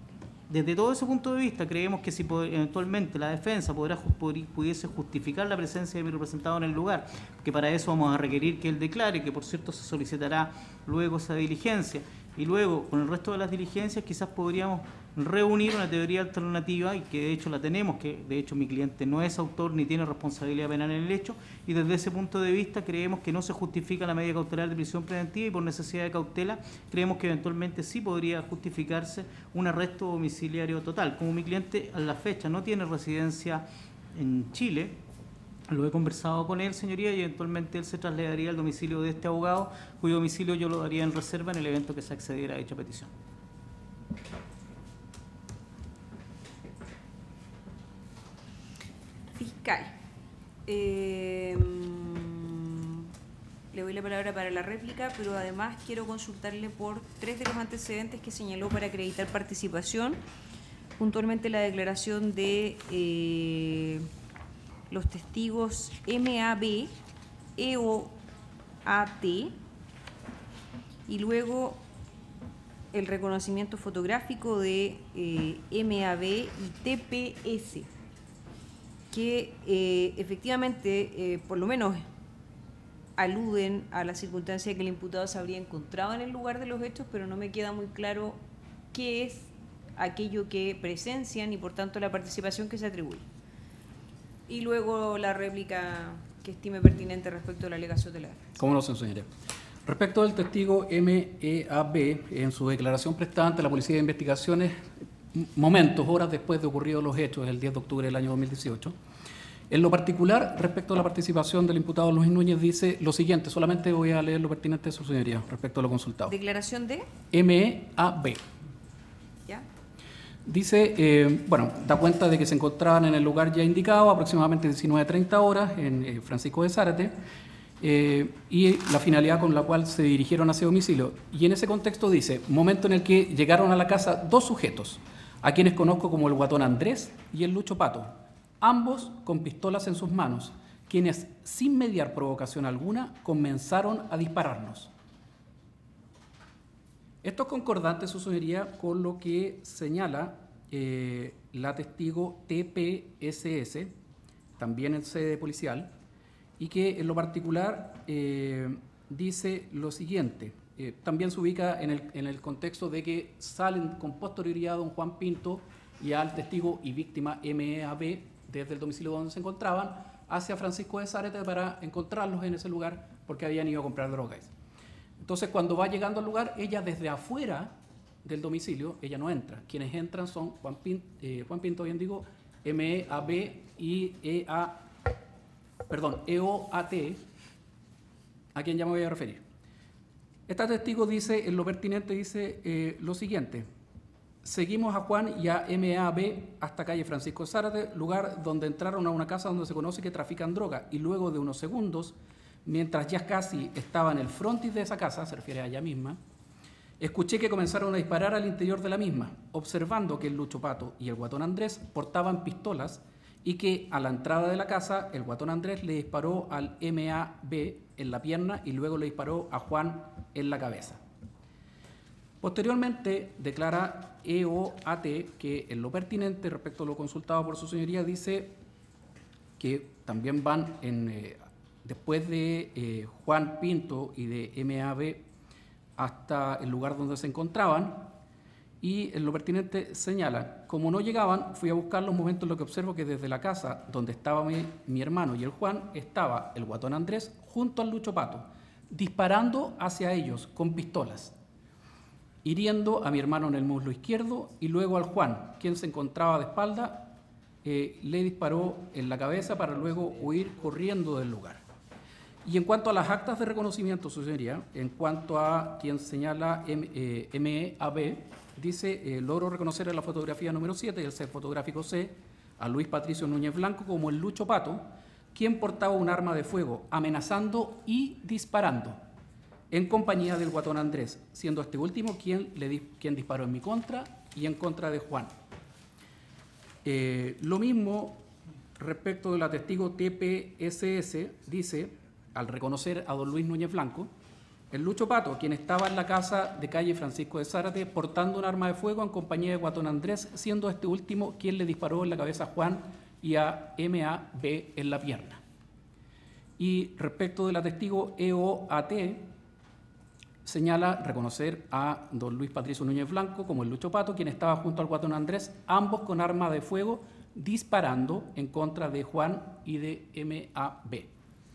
Desde todo ese punto de vista, creemos que si eventualmente la defensa pudiese justificar la presencia de mi representado en el lugar, que para eso vamos a requerir que él declare, que por cierto se solicitará luego esa diligencia, y luego con el resto de las diligencias quizás podríamos reunir una teoría alternativa, y que de hecho la tenemos, que de hecho mi cliente no es autor ni tiene responsabilidad penal en el hecho, y desde ese punto de vista creemos que no se justifica la medida cautelar de prisión preventiva y por necesidad de cautela creemos que eventualmente sí podría justificarse un arresto domiciliario total. Como mi cliente a la fecha no tiene residencia en Chile, lo he conversado con él, señoría, y eventualmente él se trasladaría al domicilio de este abogado, cuyo domicilio yo lo daría en reserva en el evento que se accediera a dicha petición. Fiscal, le doy la palabra para la réplica, pero además quiero consultarle por 3 de los antecedentes que señaló para acreditar participación, puntualmente la declaración de los testigos MAB, EOAT y luego el reconocimiento fotográfico de MAB y TPS, que efectivamente, por lo menos, aluden a la circunstancia de que el imputado se habría encontrado en el lugar de los hechos, pero no me queda muy claro qué es aquello que presencian y, por tanto, la participación que se atribuye. Y luego la réplica que estime pertinente respecto a la alegación de la defensa. ¿Cómo no, señoría? Respecto del testigo MEAB, en su declaración prestada ante la Policía de Investigaciones, horas después de ocurridos los hechos, el 10 de octubre del año 2018, en lo particular, respecto a la participación del imputado Luis Núñez, dice lo siguiente, solamente voy a leer lo pertinente de su señoría, respecto a lo consultado. ¿Declaración de? MEAB. ¿Ya? Dice, da cuenta de que se encontraban en el lugar ya indicado, aproximadamente 19:30 horas, en Francisco de Zárate, y la finalidad con la cual se dirigieron hacia domicilio. Y en ese contexto dice, momento en el que llegaron a la casa 2 sujetos, a quienes conozco como el guatón Andrés y el Lucho Pato, ambos con pistolas en sus manos, quienes, sin mediar provocación alguna, comenzaron a dispararnos. Esto es concordante, su señoría, con lo que señala la testigo TPSS, también en sede policial, y que en lo particular dice lo siguiente. También se ubica en el contexto de que salen con posterioridad a don Juan Pinto y al testigo y víctima MEAB desde el domicilio donde se encontraban hacia Francisco de Zárate para encontrarlos en ese lugar porque habían ido a comprar drogas. Entonces, cuando va llegando al lugar, ella desde afuera del domicilio, ella no entra. Quienes entran son Juan Pinto, bien digo, MEAB y EOAT, a quien ya me voy a referir. Esta testigo dice, en lo pertinente dice lo siguiente: seguimos a Juan y a MAB hasta calle Francisco de Zárate, lugar donde entraron a una casa donde se conoce que trafican droga, y luego de unos segundos, mientras ya casi estaba en el frontis de esa casa, se refiere a ella misma, escuché que comenzaron a disparar al interior de la misma, observando que el Lucho Pato y el Guatón Andrés portaban pistolas y que a la entrada de la casa el Guatón Andrés le disparó al MAB en la pierna y luego le disparó a Juan en la cabeza. Posteriormente declara EOAT que en lo pertinente respecto a lo consultado por su señoría dice que también van después de Juan Pinto y de MAB hasta el lugar donde se encontraban, y en lo pertinente señala: como no llegaban, fui a buscar los momentos en los que observo que desde la casa donde estaba mi hermano y el Juan estaba el Guatón Andrés junto al Lucho Pato, disparando hacia ellos con pistolas, hiriendo a mi hermano en el muslo izquierdo, y luego al Juan, quien se encontraba de espalda, le disparó en la cabeza para luego huir corriendo del lugar. Y en cuanto a las actas de reconocimiento, su señoría, en cuanto a quien señala MEAB, dice: logro reconocer en la fotografía número 7 y el set fotográfico C a Luis Patricio Núñez Blanco como el Lucho Pato, quien portaba un arma de fuego amenazando y disparando, en compañía del Guatón Andrés, siendo este último quien disparó en mi contra y en contra de Juan. Lo mismo respecto de la testigo TPSS, dice, al reconocer a don Luis Núñez Blanco, el Lucho Pato, quien estaba en la casa de calle Francisco de Zárate portando un arma de fuego en compañía de Guatón Andrés, siendo este último quien le disparó en la cabeza a Juan y a MAB en la pierna. Y respecto de la testigo EOAT, señala reconocer a don Luis Patricio Núñez Blanco como el Lucho Pato, quien estaba junto al Guatón Andrés, ambos con arma de fuego, disparando en contra de Juan y de MAB.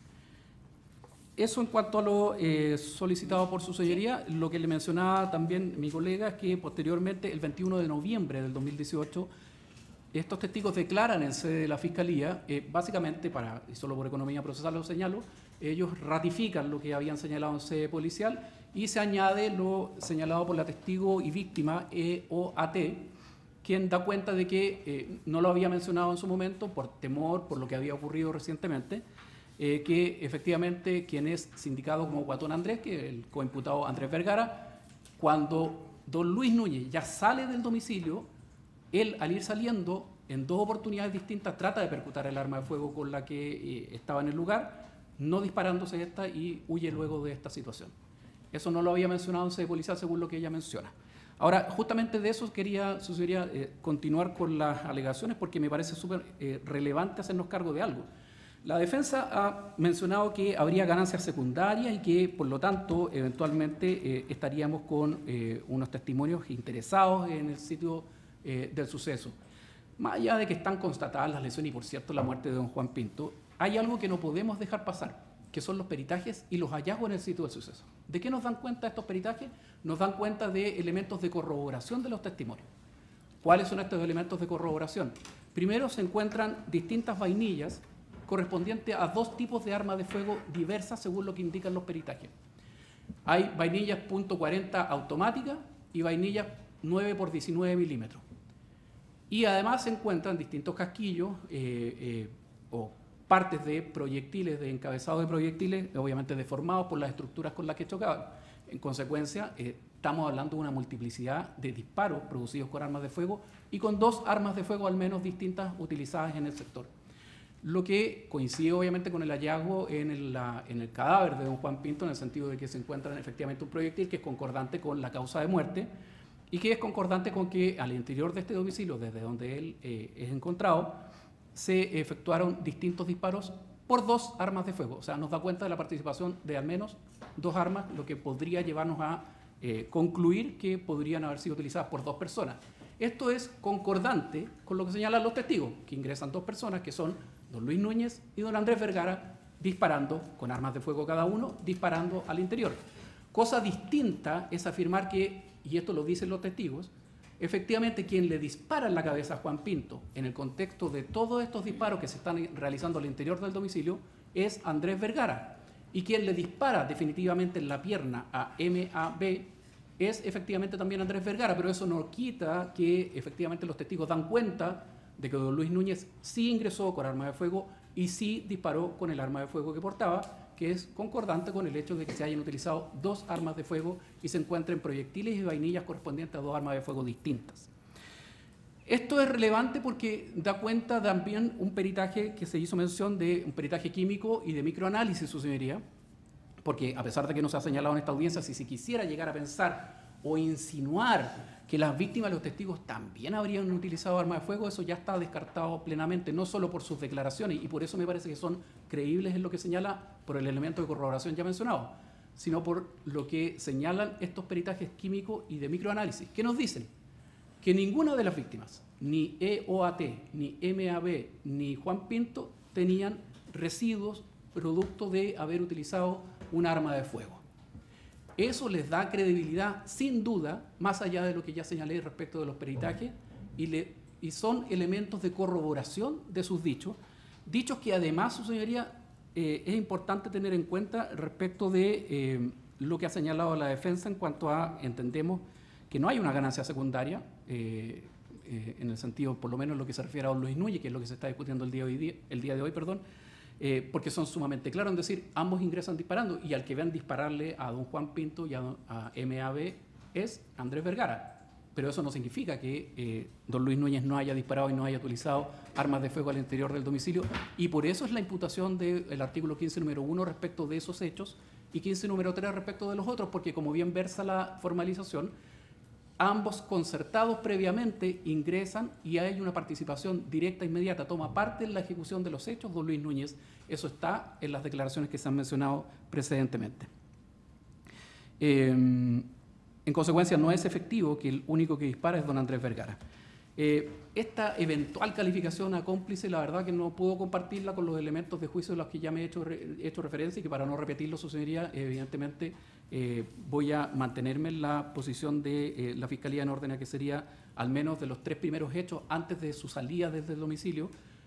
Eso en cuanto a lo solicitado por su señoría. Lo que le mencionaba también mi colega es que posteriormente, el 21 de noviembre del 2018, estos testigos declaran en sede de la Fiscalía, básicamente, y solo por economía procesal lo señalo, ellos ratifican lo que habían señalado en sede policial y se añade lo señalado por la testigo y víctima EOAT, quien da cuenta de que no lo había mencionado en su momento por temor, por lo que había ocurrido recientemente, que efectivamente quien es sindicado como Guatón Andrés, que es el coimputado Andrés Vergara, cuando don Luis Núñez ya sale del domicilio, él al ir saliendo en dos oportunidades distintas trata de percutar el arma de fuego con la que estaba en el lugar, no disparándose esta, y huye luego de esta situación. Eso no lo había mencionado en sede policial según lo que ella menciona. Ahora, justamente de eso quería continuar con las alegaciones, porque me parece súper relevante hacernos cargo de algo. La defensa ha mencionado que habría ganancias secundarias y que, por lo tanto, eventualmente estaríamos con unos testimonios interesados en el sitio del suceso. Más allá de que están constatadas las lesiones y, por cierto, la muerte de don Juan Pinto, hay algo que no podemos dejar pasar, que son los peritajes y los hallazgos en el sitio del suceso. ¿De qué nos dan cuenta estos peritajes? Nos dan cuenta de elementos de corroboración de los testimonios. ¿Cuáles son estos elementos de corroboración? Primero, se encuentran distintas vainillas correspondiente a dos tipos de armas de fuego diversas según lo que indican los peritajes. Hay vainillas .40 automáticas y vainillas 9 por 19 milímetros. Y además se encuentran distintos casquillos o partes de proyectiles, de encabezado de proyectiles, obviamente deformados por las estructuras con las que chocaban. En consecuencia, estamos hablando de una multiplicidad de disparos producidos con armas de fuego y con dos armas de fuego al menos distintas utilizadas en el sector. Lo que coincide obviamente con el hallazgo en el cadáver de don Juan Pinto, en el sentido de que se encuentra efectivamente un proyectil que es concordante con la causa de muerte y que es concordante con que al interior de este domicilio, desde donde él es encontrado, se efectuaron distintos disparos por dos armas de fuego. O sea, nos da cuenta de la participación de al menos dos armas, lo que podría llevarnos a concluir que podrían haber sido utilizadas por dos personas. Esto es concordante con lo que señalan los testigos, que ingresan dos personas, que son don Luis Núñez y don Andrés Vergara, disparando con armas de fuego cada uno, disparando al interior. Cosa distinta es afirmar que, y esto lo dicen los testigos, efectivamente quien le dispara en la cabeza a Juan Pinto, en el contexto de todos estos disparos que se están realizando al interior del domicilio, es Andrés Vergara, y quien le dispara definitivamente en la pierna a MAB es efectivamente también Andrés Vergara, pero eso no quita que efectivamente los testigos dan cuenta de que don Luis Núñez sí ingresó con arma de fuego y sí disparó con el arma de fuego que portaba, que es concordante con el hecho de que se hayan utilizado 2 armas de fuego y se encuentren proyectiles y vainillas correspondientes a 2 armas de fuego distintas. Esto es relevante porque da cuenta también un peritaje que se hizo mención de un peritaje químico y de microanálisis, su señoría, porque a pesar de que no se ha señalado en esta audiencia, si se quisiera llegar a pensar o insinuar que las víctimas, los testigos, también habrían utilizado armas de fuego, eso ya está descartado plenamente, no solo por sus declaraciones, y por eso me parece que son creíbles en lo que señala por el elemento de corroboración ya mencionado, sino por lo que señalan estos peritajes químicos y de microanálisis, que nos dicen que ninguna de las víctimas, ni EOAT, ni MAB, ni Juan Pinto, tenían residuos producto de haber utilizado un arma de fuego. Eso les da credibilidad, sin duda, más allá de lo que ya señalé respecto de los peritajes, y son elementos de corroboración de sus dichos que además, su señoría, es importante tener en cuenta respecto de lo que ha señalado la defensa en cuanto a, entendemos, que no hay una ganancia secundaria, en el sentido, por lo menos en lo que se refiere a don Luis Núñez, que es lo que se está discutiendo el día de hoy, porque son sumamente claros en decir, ambos ingresan disparando, y al que vean dispararle a don Juan Pinto y a MAB es Andrés Vergara. Pero eso no significa que don Luis Núñez no haya disparado y no haya utilizado armas de fuego al interior del domicilio, y por eso es la imputación del artículo 15, número 1 respecto de esos hechos, y 15, número 3 respecto de los otros, porque como bien versa la formalización, ambos concertados previamente ingresan y hay una participación directa, inmediata, toma parte en la ejecución de los hechos don Luis Núñez. Eso está en las declaraciones que se han mencionado precedentemente. En consecuencia, no es efectivo que el único que dispara es don Andrés Vergara. Esta eventual calificación a cómplice, la verdad que no puedo compartirla con los elementos de juicio de los que ya me he hecho referencia, y que para no repetirlo, su señoría, evidentemente voy a mantenerme en la posición de la Fiscalía en orden a que sería, al menos de los 3 primeros hechos, antes de su salida desde el domicilio,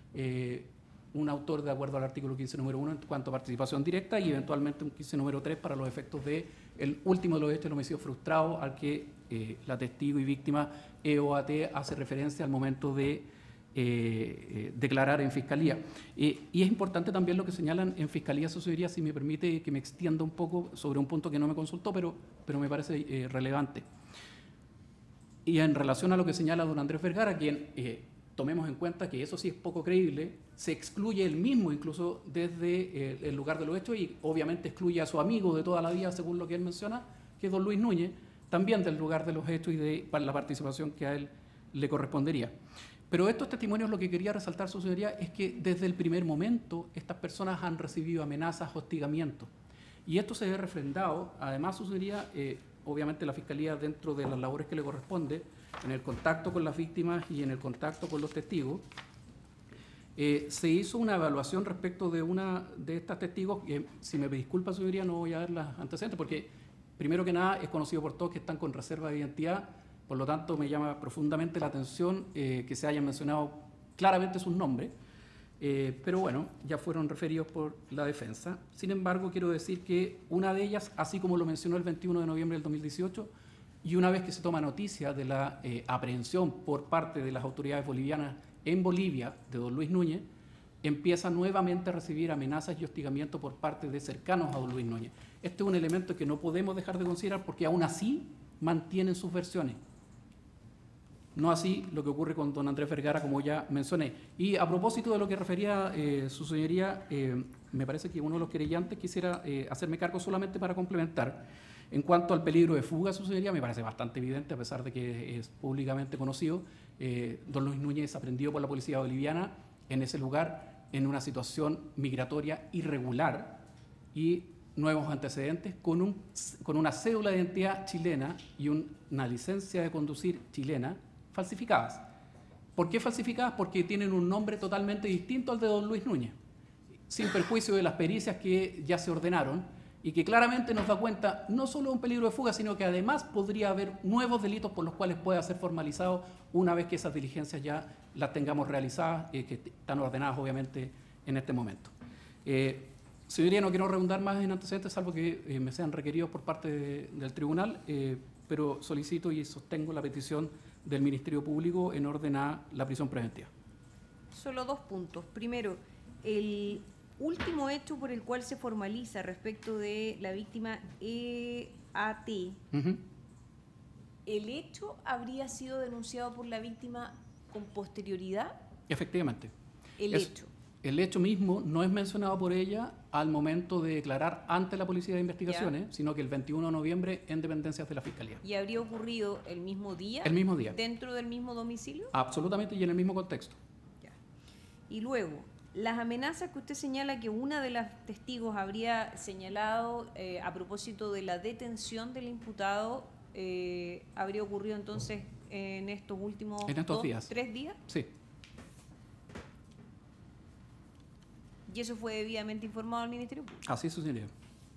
un autor de acuerdo al artículo 15, número 1 en cuanto a participación directa, y eventualmente un 15, número 3 para los efectos del último de los hechos, el homicidio frustrado, al que la testigo y víctima EOAT hace referencia al momento de declarar en Fiscalía. Y es importante también lo que señalan en Fiscalía, su señoría, si me permite que me extienda un poco sobre un punto que no me consultó, pero me parece relevante. Y en relación a lo que señala don Andrés Vergara, quien tomemos en cuenta que eso sí es poco creíble, se excluye él mismo incluso desde el lugar de los hechos, y obviamente excluye a su amigo de toda la vida, según lo que él menciona, que es don Luis Núñez, también del lugar de los hechos y de la participación que a él le correspondería. Pero estos testimonios, lo que quería resaltar, su señoría, es que desde el primer momento estas personas han recibido amenazas, hostigamientos, y esto se ve refrendado, además, su señoría, obviamente la Fiscalía, dentro de las labores que le corresponde, en el contacto con las víctimas y en el contacto con los testigos, se hizo una evaluación respecto de una de estas testigos, que, si me disculpa, su señoría, no voy a dar las antecedentes, porque primero que nada es conocido por todos que están con reserva de identidad, por lo tanto me llama profundamente la atención que se hayan mencionado claramente sus nombres, pero bueno, ya fueron referidos por la defensa. Sin embargo, quiero decir que una de ellas, así como lo mencionó el 21 de noviembre del 2018, y una vez que se toma noticia de la aprehensión por parte de las autoridades bolivianas en Bolivia de don Luis Núñez, empieza nuevamente a recibir amenazas y hostigamiento por parte de cercanos a don Luis Núñez. Este es un elemento que no podemos dejar de considerar, porque aún así mantienen sus versiones. No así lo que ocurre con don Andrés Vergara, como ya mencioné. Y a propósito de lo que refería su señoría, me parece que uno de los querellantes quisiera hacerme cargo solamente para complementar. En cuanto al peligro de fuga, su señoría, me parece bastante evidente, a pesar de que es públicamente conocido. Don Luis Núñez es aprendido por la policía boliviana en ese lugar, en una situación migratoria irregular y nuevos antecedentes, con una cédula de identidad chilena y una licencia de conducir chilena falsificadas. ¿Por qué falsificadas? Porque tienen un nombre totalmente distinto al de don Luis Núñez, sin perjuicio de las pericias que ya se ordenaron, y que claramente nos da cuenta no solo de un peligro de fuga, sino que además podría haber nuevos delitos por los cuales pueda ser formalizado una vez que esas diligencias ya las tengamos realizadas, que están ordenadas obviamente en este momento. Señoría, no quiero redundar más en antecedentes, salvo que me sean requeridos por parte del tribunal, pero solicito y sostengo la petición del Ministerio Público en orden a la prisión preventiva. Solo 2 puntos. Primero, el último hecho por el cual se formaliza respecto de la víctima EAT, ¿el hecho habría sido denunciado por la víctima con posterioridad? Efectivamente. El hecho mismo no es mencionado por ella al momento de declarar ante la Policía de Investigaciones, sino que el 21 de noviembre en dependencias de la Fiscalía. ¿Y habría ocurrido el mismo día? El mismo día. ¿Dentro del mismo domicilio? Absolutamente, y en el mismo contexto. Ya. Y luego, las amenazas que usted señala que una de las testigos habría señalado a propósito de la detención del imputado, ¿habría ocurrido entonces en estos últimos días. 3 días? Sí. ¿Y eso fue debidamente informado al Ministerio Público? Así es, su señoría.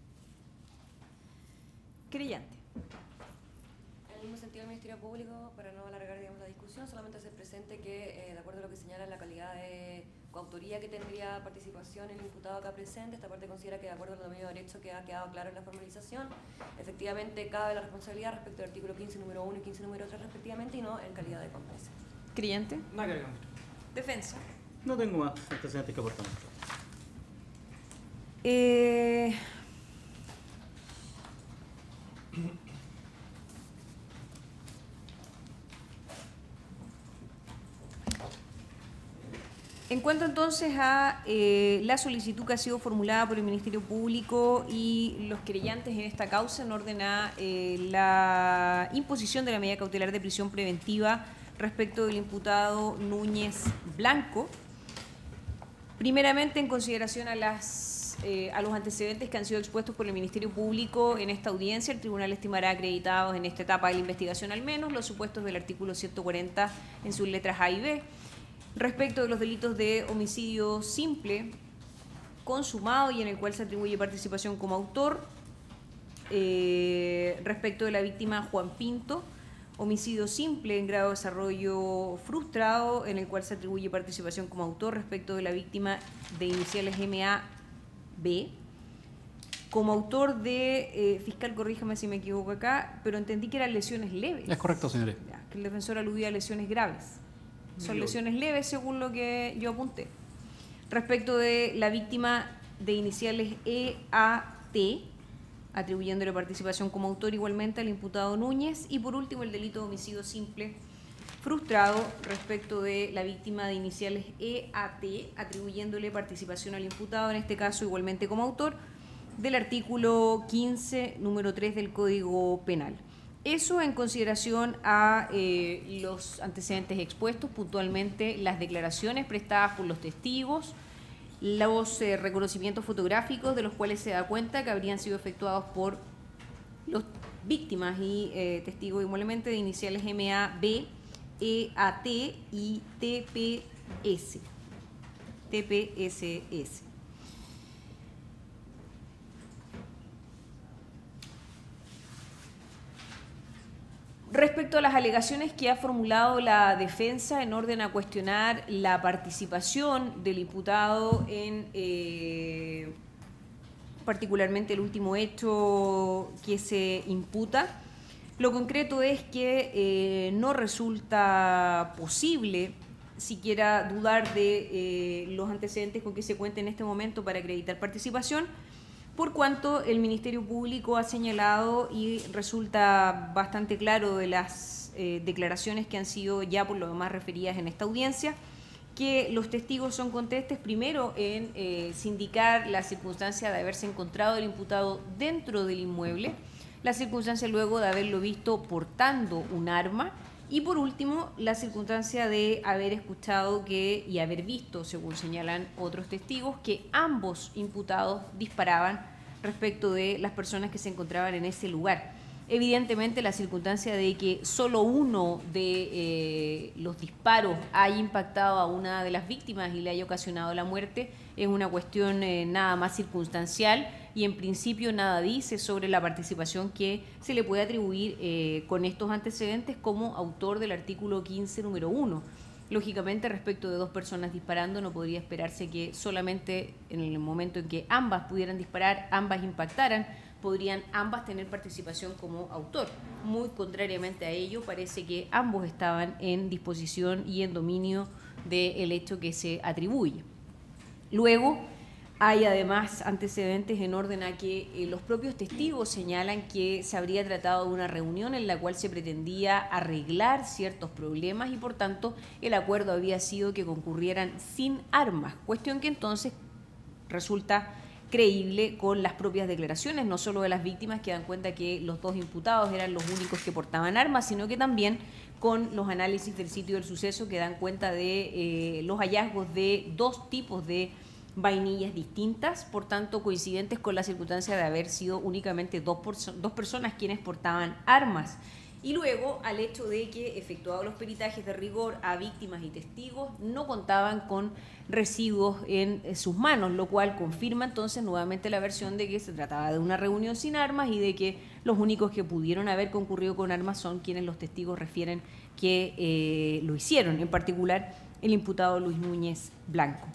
Creyente. En el mismo sentido, el Ministerio Público, para no alargar digamos, la discusión, solamente hacer presente que, de acuerdo a lo que señala la calidad de coautoría que tendría participación el imputado acá presente, esta parte considera que, de acuerdo al dominio de derecho que ha quedado claro en la formalización, efectivamente cabe la responsabilidad respecto al artículo 15 número 1 y 15 número 3 respectivamente, y no en calidad de cómplice. Creyente. Nada que agregar. Defensa. No tengo más antecedentes que aportar. En cuanto entonces a la solicitud que ha sido formulada por el Ministerio Público y los querellantes en esta causa en orden a la imposición de la medida cautelar de prisión preventiva respecto del imputado Núñez Blanco, primeramente en consideración a los antecedentes que han sido expuestos por el Ministerio Público en esta audiencia, el tribunal estimará acreditados en esta etapa de la investigación al menos los supuestos del artículo 140 en sus letras A y B. Respecto de los delitos de homicidio simple, consumado y en el cual se atribuye participación como autor, respecto de la víctima Juan Pinto, homicidio simple en grado de desarrollo frustrado, en el cual se atribuye participación como autor respecto de la víctima de iniciales MAB, como autor de, fiscal, corríjame si me equivoco acá, pero entendí que eran lesiones leves. Es correcto, señores. Ya, que el defensor aludía a lesiones graves. Son lesiones leves según lo que yo apunté. Respecto de la víctima de iniciales EAT, atribuyéndole participación como autor igualmente al imputado Núñez. Y por último, el delito de homicidio simple frustrado respecto de la víctima de iniciales EAT, atribuyéndole participación al imputado, en este caso igualmente como autor, del artículo 15, número 3 del Código Penal. Eso en consideración a los antecedentes expuestos, puntualmente las declaraciones prestadas por los testigos, los reconocimientos fotográficos de los cuales se da cuenta que habrían sido efectuados por los víctimas y testigos igualmente de iniciales MAB, EAT y TPSS. Respecto a las alegaciones que ha formulado la defensa en orden a cuestionar la participación del imputado en particularmente el último hecho que se imputa, lo concreto es que no resulta posible siquiera dudar de los antecedentes con que se cuenta en este momento para acreditar participación, por cuanto el Ministerio Público ha señalado y resulta bastante claro de las declaraciones que han sido ya por lo demás referidas en esta audiencia, que los testigos son contestes primero en sindicar la circunstancia de haberse encontrado el imputado dentro del inmueble, la circunstancia luego de haberlo visto portando un arma y por último la circunstancia de haber escuchado y haber visto, según señalan otros testigos, que ambos imputados disparaban respecto de las personas que se encontraban en ese lugar. Evidentemente la circunstancia de que solo uno de los disparos haya impactado a una de las víctimas y le haya ocasionado la muerte es una cuestión nada más circunstancial y en principio nada dice sobre la participación que se le puede atribuir con estos antecedentes como autor del artículo 15 número 1 Lógicamente, respecto de 2 personas disparando, no podría esperarse que solamente en el momento en que ambas pudieran disparar, ambas impactaran, podrían ambas tener participación como autor. Muy contrariamente a ello, parece que ambos estaban en disposición y en dominio del hecho que se atribuye. Luego, hay además antecedentes en orden a que los propios testigos señalan que se habría tratado de una reunión en la cual se pretendía arreglar ciertos problemas y por tanto el acuerdo había sido que concurrieran sin armas, cuestión que entonces resulta creíble con las propias declaraciones, no solo de las víctimas que dan cuenta que los 2 imputados eran los únicos que portaban armas, sino que también con los análisis del sitio del suceso que dan cuenta de los hallazgos de 2 tipos de vainillas distintas, por tanto coincidentes con la circunstancia de haber sido únicamente dos personas quienes portaban armas. Y luego al hecho de que, efectuados los peritajes de rigor a víctimas y testigos, no contaban con residuos en sus manos, lo cual confirma entonces nuevamente la versión de que se trataba de una reunión sin armas y de que los únicos que pudieron haber concurrido con armas son quienes los testigos refieren que lo hicieron, en particular el imputado Luis Núñez Blanco.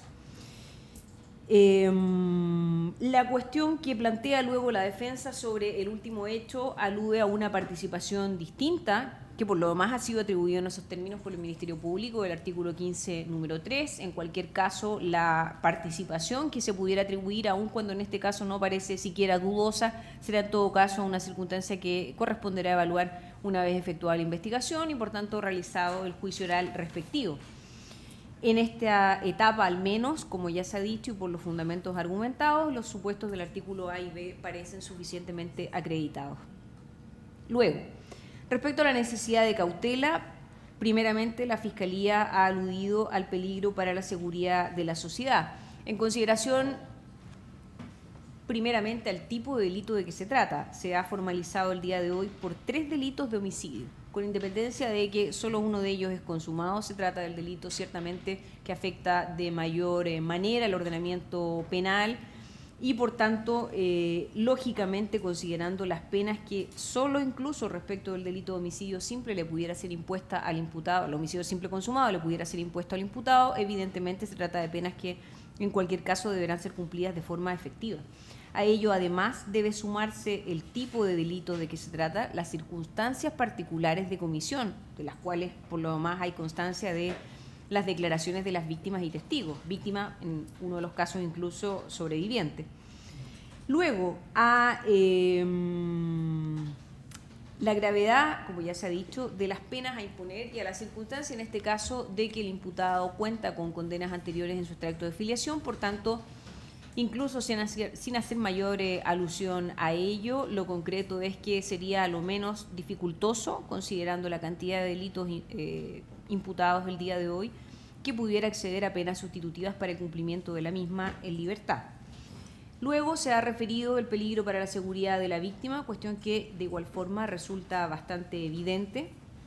La cuestión que plantea luego la defensa sobre el último hecho alude a una participación distinta, que por lo demás ha sido atribuido en esos términos por el Ministerio Público, el artículo 15, número 3. En cualquier caso, la participación que se pudiera atribuir, aun cuando en este caso no parece siquiera dudosa, será en todo caso una circunstancia que corresponderá evaluar una vez efectuada la investigación y por tanto realizado el juicio oral respectivo. En esta etapa, al menos, como ya se ha dicho y por los fundamentos argumentados, los supuestos del artículo A y B parecen suficientemente acreditados. Luego, respecto a la necesidad de cautela, primeramente la Fiscalía ha aludido al peligro para la seguridad de la sociedad, en consideración primeramente al tipo de delito de que se trata. Se ha formalizado el día de hoy por 3 delitos de homicidio. Con independencia de que solo uno de ellos es consumado, se trata del delito ciertamente que afecta de mayor manera el ordenamiento penal y por tanto, lógicamente considerando las penas que solo incluso respecto del delito de homicidio simple le pudiera ser impuesta al imputado, el homicidio simple consumado le pudiera ser impuesto al imputado, evidentemente se trata de penas que en cualquier caso deberán ser cumplidas de forma efectiva. A ello, además, debe sumarse el tipo de delito de que se trata, las circunstancias particulares de comisión, de las cuales, por lo demás, hay constancia de las declaraciones de las víctimas y testigos, víctima, en uno de los casos, incluso sobreviviente. Luego, a la gravedad, como ya se ha dicho, de las penas a imponer y a la circunstancia, en este caso, de que el imputado cuenta con condenas anteriores en su extracto de filiación, por tanto, incluso sin hacer mayor alusión a ello, lo concreto es que sería a lo menos dificultoso, considerando la cantidad de delitos imputados el día de hoy, que pudiera acceder a penas sustitutivas para el cumplimiento de la misma en libertad. Luego se ha referido el peligro para la seguridad de la víctima, cuestión que de igual forma resulta bastante evidente.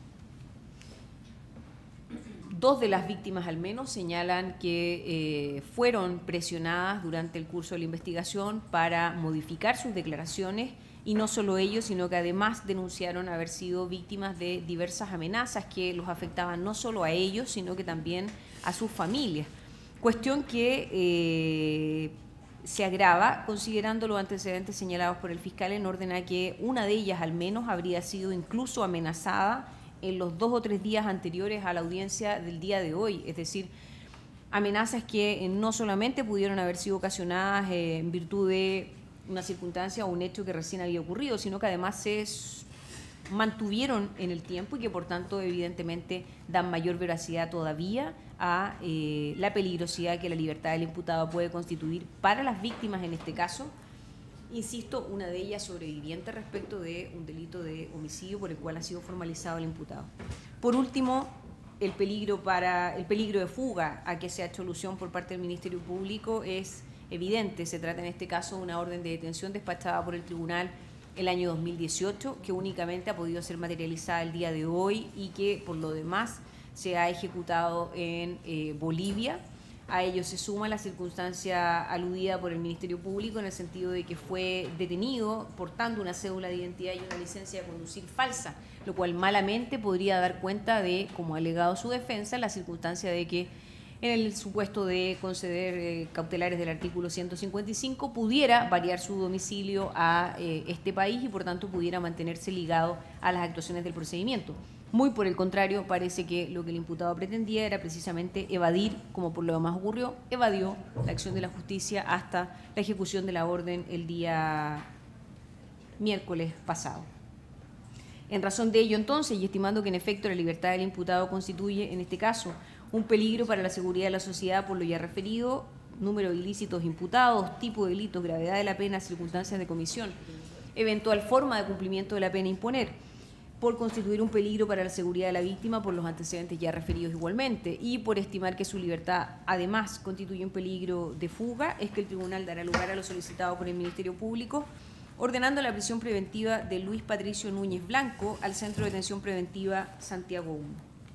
2 de las víctimas al menos señalan que fueron presionadas durante el curso de la investigación para modificar sus declaraciones y no solo ellos, sino que además denunciaron haber sido víctimas de diversas amenazas que los afectaban no solo a ellos, sino que también a sus familias. Cuestión que se agrava considerando los antecedentes señalados por el fiscal en orden a que una de ellas al menos habría sido incluso amenazada en los 2 o 3 días anteriores a la audiencia del día de hoy, es decir, amenazas que no solamente pudieron haber sido ocasionadas en virtud de una circunstancia o un hecho que recién había ocurrido, sino que además se mantuvieron en el tiempo y que por tanto evidentemente dan mayor veracidad todavía a la peligrosidad que la libertad del imputado puede constituir para las víctimas en este caso. Insisto, una de ellas sobreviviente respecto de un delito de homicidio por el cual ha sido formalizado el imputado. Por último, el peligro de fuga a que se ha hecho alusión por parte del Ministerio Público es evidente. Se trata en este caso de una orden de detención despachada por el tribunal el año 2018, que únicamente ha podido ser materializada el día de hoy y que por lo demás se ha ejecutado en Bolivia, A ello se suma la circunstancia aludida por el Ministerio Público en el sentido de que fue detenido portando una cédula de identidad y una licencia de conducir falsa, lo cual malamente podría dar cuenta de, como ha alegado su defensa, la circunstancia de que en el supuesto de conceder cautelares del artículo 155 pudiera variar su domicilio a este país y por tanto pudiera mantenerse ligado a las actuaciones del procedimiento. Muy por el contrario, parece que lo que el imputado pretendía era precisamente evadir, como por lo demás ocurrió, evadió la acción de la justicia hasta la ejecución de la orden el día miércoles pasado. En razón de ello, entonces, y estimando que en efecto la libertad del imputado constituye, en este caso, un peligro para la seguridad de la sociedad por lo ya referido, número de ilícitos imputados, tipo de delitos, gravedad de la pena, circunstancias de comisión, eventual forma de cumplimiento de la pena a imponer, por constituir un peligro para la seguridad de la víctima por los antecedentes ya referidos igualmente y por estimar que su libertad además constituye un peligro de fuga, es que el tribunal dará lugar a lo solicitado por el Ministerio Público, ordenando la prisión preventiva de Luis Patricio Núñez Blanco al Centro de Detención Preventiva Santiago 1.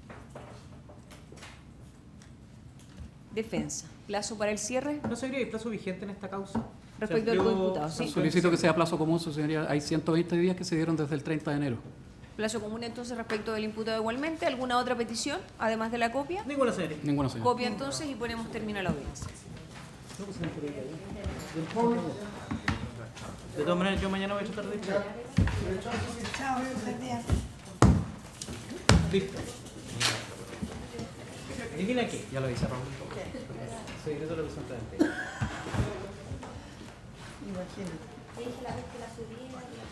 Defensa. ¿Plazo para el cierre? ¿No se hay plazo vigente en esta causa? Respecto al imputado, sí. Solicito que sea plazo común, su señoría. Hay 120 días que se dieron desde el 30 de enero. Plazo común entonces respecto del imputado igualmente. ¿Alguna otra petición, además de la copia? Ninguna serie. Ninguna, señora. Copia entonces y ponemos término a la audiencia. De todas maneras, yo mañana voy a tratar de ir. Chao, buen día. Listo. Adivina qué. Ya lo hice, Raúl. Secreto representante. Imagínate. Te dije la vez que la subí.